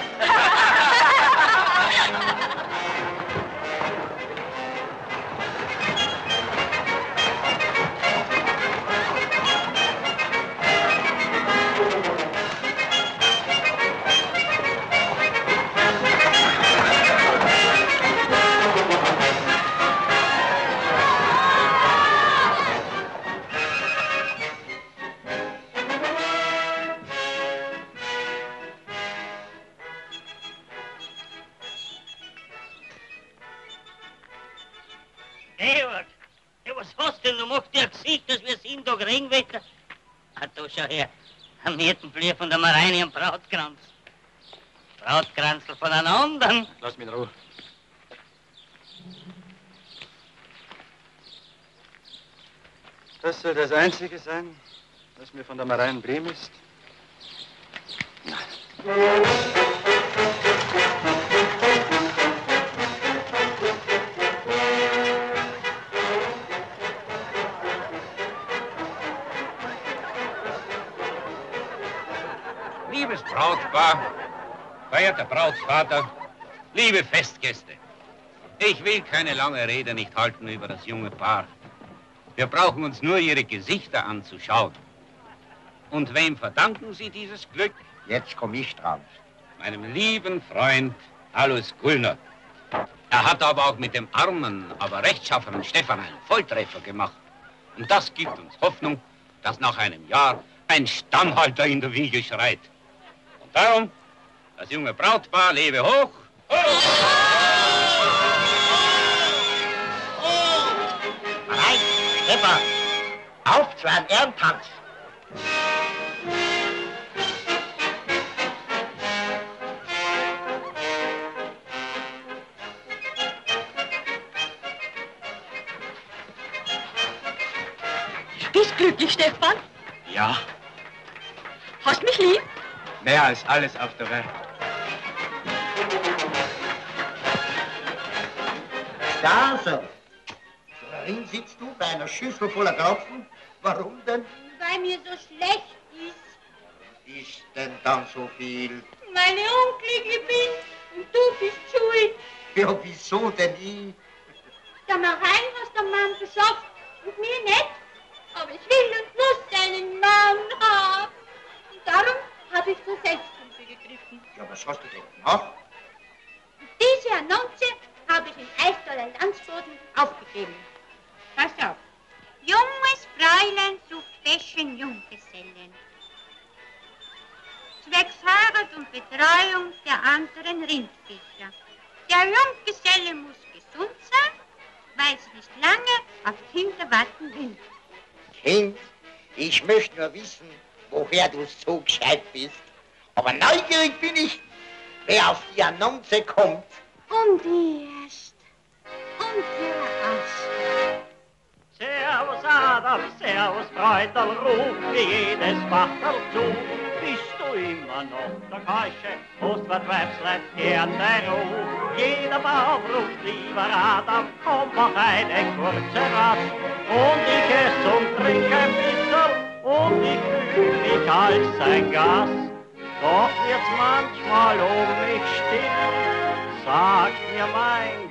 Georg, ja, was hast denn du gemacht? Der Gesicht, dass wir sind da Regenwetter. Ah, da schau her, am Hirtenblier von der Mareine am Brautkranz. Brautkranzl von einem anderen. Lass mich in Ruhe. Das soll das Einzige sein, was mir von der Mareine Brehm ist? Brautpaar, verehrter Brautvater, liebe Festgäste. Ich will keine lange Rede nicht halten über das junge Paar. Wir brauchen uns nur ihre Gesichter anzuschauen. Und wem verdanken Sie dieses Glück? Jetzt komme ich dran. Meinem lieben Freund Alois Gullner. Er hat aber auch mit dem armen, aber rechtschaffenen Stefan einen Volltreffer gemacht. Und das gibt uns Hoffnung, dass nach einem Jahr ein Stammhalter in der Wiege schreit. Und darum, das junge Brautpaar lebe hoch. Nein, Stefan, auf zu einem Ehrentanz. Bist glücklich, Stefan? Ja, Hast mich lieb? mehr als alles auf der Welt. Da so. Darin sitzt du bei einer Schüssel voller Tropfen. Warum denn? Weil mir so schlecht ist. Ist denn dann so viel? Meine Unglücke bist und du bist schuld. Ja, wieso denn ich? Der Marein hast den Mann verschafft und mir nicht. Aber ich will und muss einen Mann haben. Und darum habe ich zur Selbsthilfe gegriffen. Ja, was hast du denn gemacht? Diese Annonce habe ich in Eichstätter Landsboden aufgegeben. Pass auf. Junges Fräulein sucht feschen Junggesellen. Zwecks Heirat und Betreuung der anderen Rindviecher. Der Junggeselle muss gesund sein, weil es nicht lange auf Kinder warten will. Kind, ich möchte nur wissen, woher du so gescheit bist. Aber neugierig bin ich, wer auf die Annonce kommt. Und erst. Und erst. Servus Adam, servus Freuderl, ruf mir jedes Wachtel zu. Bist du immer noch der Keusche, hast Vertreibsleib gern dein Ruf. Jeder Baum ruft lieber Adam, komm mach eine kurze Rast. Und ich ess und trink ein bisschen und ich fühl mich als ein Gast. Doch wird's manchmal um mich still, sagt mir mein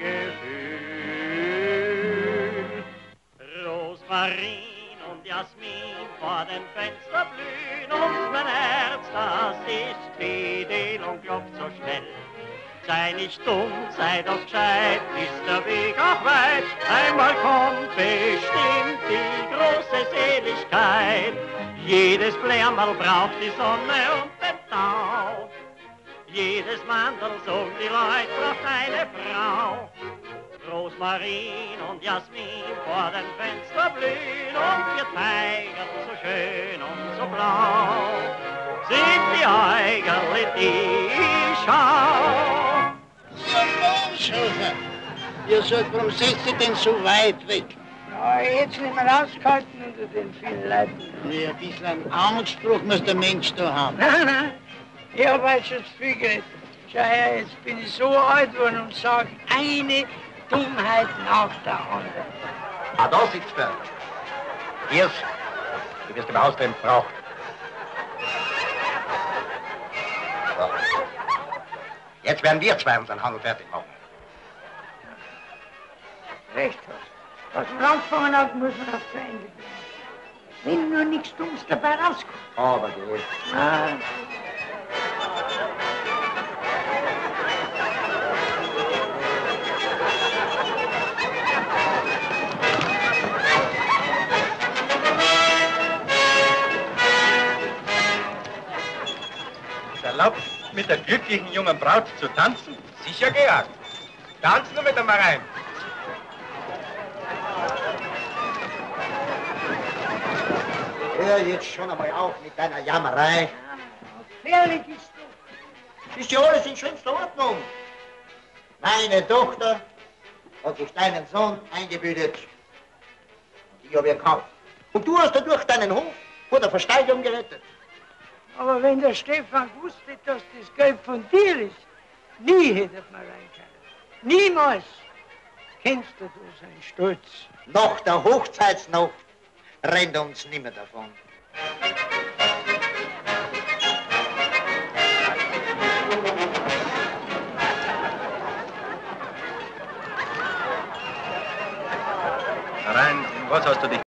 Gefühl. Rosmarin und Jasmin vor dem Fenster blühen und mein Herz, das ist fidel und klopft so schnell. Sei nicht dumm, sei doch gescheit, ist der Weg auch weit. Einmal kommt bestimmt die große Seligkeit. Jedes Blärmerl braucht die Sonne und den Tau. Jedes Mandel, so die Leute, braucht eine Frau. Rosmarin und Jasmin vor dem Fenster blühen und wir Teigerl so schön und so blau. Sind die Eigerl, die ich schau. Schäfer, ihr sagt, warum seid ihr denn so weit weg? Ja, jetzt nicht mehr rausgehalten unter den vielen Leuten. Ja, ein bisschen einen Anspruch muss der Mensch da haben. Nein, nein, ich habe heute schon zu viel geredet. Schau her, jetzt bin ich so alt geworden und sage eine Dummheit nach der anderen. Ah, da sitzt er. Hier, du wirst im Haus drin braucht. So. Jetzt werden wir zwei unseren Handel fertig machen. Recht hast. Was man angefangen hat, muss man auch zu Ende bringen. Wenn nur nichts Dummes dabei rauskommt. Aber gut. Ah. Ist erlaubt, mit der glücklichen jungen Braut zu tanzen? Sicher gejagt. Tanzen nur mit der Marein. Hör jetzt schon einmal auf mit deiner Jammerei. Gefährlich ist du. Ist ja alles in schönster Ordnung. Meine Tochter hat sich deinen Sohn eingebildet. Und ich habe ihn gekauft. Und du hast dadurch deinen Hof vor der Versteigerung gerettet. Aber wenn der Stefan wusste, dass das Geld von dir ist, nie hätte man rein können. Niemals. Kennst du seinen Stolz? Nach der Hochzeitsnacht rennt er uns nimmer davon. was hast du dich